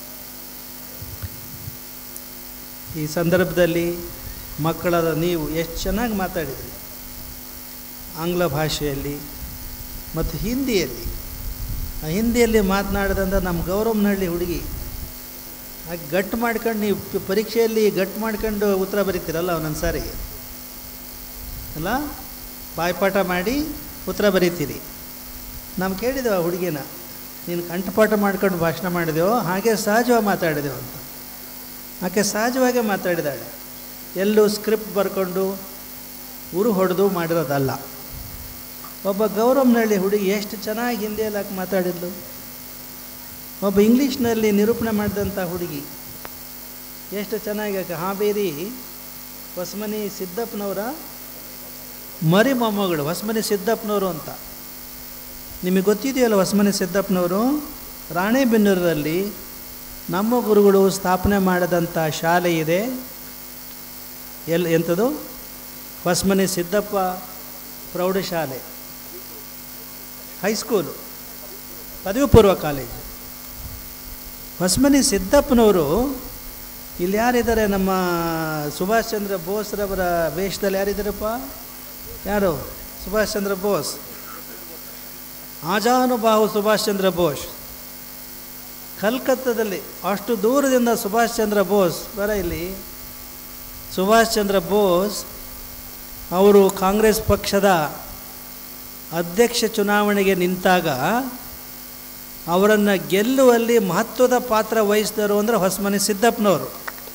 ಈ ಸಂದರ್ಭದಲ್ಲಿ ಮಕ್ಕಳಾದ ನೀವು ಎಷ್ಟು ಚೆನ್ನಾಗಿ ಮಾತಾಡಿದ್ರಿ, ಆಂಗ್ಲ ಭಾಷೆಯಲ್ಲಿ ಮತ್ತು ಹಿಂದಿಯಲ್ಲಿ. ಆ ಹಿಂದಿಯಲ್ಲಿ ಮಾತನಾಡಿದಂಥ ನಮ್ಮ ಗೌರವನಹಳ್ಳಿ ಹುಡುಗಿ ಹಾಗೆ ಗಟ್ಟು ಮಾಡ್ಕೊಂಡು, ನೀವು ಪರೀಕ್ಷೆಯಲ್ಲಿ ಗಟ್ಟು ಮಾಡ್ಕೊಂಡು ಉತ್ತರ ಬರೀತೀರಲ್ಲ ಒಂದೊಂದು ಸಾರಿ ಅಲ್ಲ, ಬಾಯ್ಪಾಠ ಮಾಡಿ ಉತ್ತರ ಬರೀತೀರಿ. ನಾವು ಕೇಳಿದೆವು ಆ ಹುಡುಗಿನ, ನೀನು ಕಂಠಪಾಠ ಮಾಡ್ಕೊಂಡು ಭಾಷಣ ಮಾಡಿದೆವೋ ಹಾಗೆ ಸಹಜವಾಗಿ ಮಾತಾಡಿದೆವು ಅಂತ. ಆಕೆ ಸಹಜವಾಗೇ ಮಾತಾಡಿದಾಳೆ, ಎಲ್ಲೂ ಸ್ಕ್ರಿಪ್ಟ್ ಬರ್ಕೊಂಡು ಉರು ಹೊಡೆದು ಮಾಡಿರೋದಲ್ಲ. ಒಬ್ಬ ಗೌರವನಹಳ್ಳಿ ಹುಡುಗಿ ಎಷ್ಟು ಚೆನ್ನಾಗಿ ಹಿಂದಿಯಲ್ಲಿ ಹಾಕಿ ಮಾತಾಡಿದ್ಲು. ಒಬ್ಬ ಇಂಗ್ಲೀಷ್ನಲ್ಲಿ ನಿರೂಪಣೆ ಮಾಡಿದಂಥ ಹುಡುಗಿ ಎಷ್ಟು ಚೆನ್ನಾಗಿ ಆಕೆ ಹಾವೇರಿ ಹೊಸಮನಿ ಸಿದ್ದಪ್ಪನವರ ಮರಿ ಮೊಮ್ಮಗಳು ಹೊಸಮನಿ ಸಿದ್ದಪ್ಪನವರು ಅಂತ. ನಿಮಗೆ ಗೊತ್ತಿದೆಯಲ್ಲ, ಹೊಸಮನಿ ಸಿದ್ದಪ್ಪನವರು ರಾಣೆಬೆನ್ನೂರಲ್ಲಿ ನಮ್ಮ ಗುರುಗಳು ಸ್ಥಾಪನೆ ಮಾಡಿದಂಥ ಶಾಲೆ ಇದೆ. ಎಲ್ಲಿ ಎಂಥದ್ದು? ಹೊಸಮನಿ ಸಿದ್ದಪ್ಪ ಪ್ರೌಢಶಾಲೆ, ಹೈಸ್ಕೂಲು, ಪದವಿ ಪೂರ್ವ ಕಾಲೇಜು. ಹೊಸಮನಿ ಸಿದ್ದಪ್ಪನವರು ಇಲ್ಲಿ ಯಾರಿದ್ದಾರೆ? ನಮ್ಮ ಸುಭಾಷ್ ಚಂದ್ರ ಬೋಸ್ರವರ ವೇಷದಲ್ಲಿ ಯಾರಿದ್ದಾರಪ್ಪ? ಯಾರು? ಸುಭಾಷ್ ಚಂದ್ರ ಬೋಸ್, ಆಜಾನುಬಾಹು ಸುಭಾಷ್ ಚಂದ್ರ ಬೋಸ್. ಕಲ್ಕತ್ತಾದಲ್ಲಿ ಅಷ್ಟು ದೂರದಿಂದ ಸುಭಾಷ್ ಚಂದ್ರ ಬೋಸ್ ಬರ ಇಲ್ಲಿ. ಸುಭಾಷ್ ಚಂದ್ರ ಬೋಸ್ ಅವರು ಕಾಂಗ್ರೆಸ್ ಪಕ್ಷದ ಅಧ್ಯಕ್ಷ ಚುನಾವಣೆಗೆ ನಿಂತಾಗ ಅವರನ್ನು ಗೆಲ್ಲುವಲ್ಲಿ ಮಹತ್ವದ ಪಾತ್ರ ವಹಿಸಿದರು ಅಂದರೆ ಹೊಸಮನಿ ಸಿದ್ದಪ್ಪನವರು.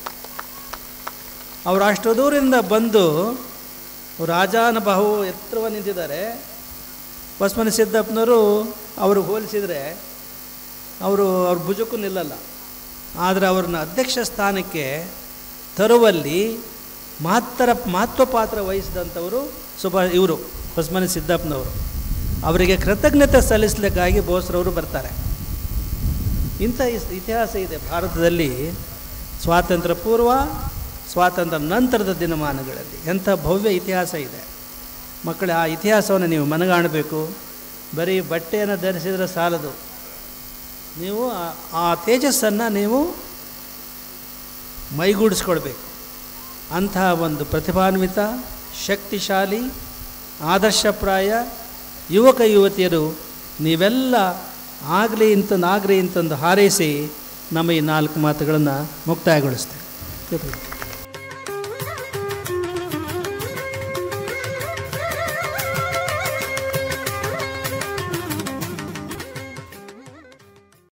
ಅವರು ಅಷ್ಟು ದೂರದಿಂದ ಬಂದು ರಾಜಾನುಬಾಹು ಎತ್ತರವ ನಿಂತಿದ್ದಾರೆ. ಹೊಸಮನಿ ಸಿದ್ದಪ್ಪನವರು ಅವ್ರಿಗೆ ಹೋಲಿಸಿದರೆ ಅವರು ಅವ್ರ ಭುಜಕ್ಕೂ ನಿಲ್ಲಲ್ಲ. ಆದರೆ ಅವ್ರನ್ನ ಅಧ್ಯಕ್ಷ ಸ್ಥಾನಕ್ಕೆ ತರುವಲ್ಲಿ ಮಹತ್ತರ ಮಹತ್ವ ಪಾತ್ರ ವಹಿಸಿದಂಥವರು ಸುಭಾ ಇವರು ಹೊಸಮನಿ ಸಿದ್ದಪ್ಪನವರು. ಅವರಿಗೆ ಕೃತಜ್ಞತೆ ಸಲ್ಲಿಸಲಿಕ್ಕಾಗಿ ಬೋಸ್ರವರು ಬರ್ತಾರೆ. ಇಂಥ ಇತಿಹಾಸ ಇದೆ ಭಾರತದಲ್ಲಿ. ಸ್ವಾತಂತ್ರ್ಯ ಪೂರ್ವ, ಸ್ವಾತಂತ್ರ್ಯ ನಂತರದ ದಿನಮಾನಗಳಲ್ಲಿ ಎಂಥ ಭವ್ಯ ಇತಿಹಾಸ ಇದೆ. ಮಕ್ಕಳೇ, ಆ ಇತಿಹಾಸವನ್ನು ನೀವು ಮನಗಾಣಬೇಕು. ಬರೀ ಬಟ್ಟೆಯನ್ನು ಧರಿಸಿದರೆ ಸಾಲದು, ನೀವು ಆ ತೇಜಸ್ಸನ್ನು ನೀವು ಮೈಗೂಡಿಸ್ಕೊಳ್ಬೇಕು. ಅಂತಹ ಒಂದು ಪ್ರತಿಭಾನ್ವಿತ, ಶಕ್ತಿಶಾಲಿ, ಆದರ್ಶಪ್ರಾಯ ಯುವಕ ಯುವತಿಯರು ನೀವೆಲ್ಲ ಆಗಲಿ ಇಂತಂದು ಆಗಲಿ ಇಂತಂದು ಹಾರೈಸಿ ನಮ್ಮ ಈ ನಾಲ್ಕು ಮಾತುಗಳನ್ನು ಮುಕ್ತಾಯಗೊಳಿಸ್ತೇವೆ.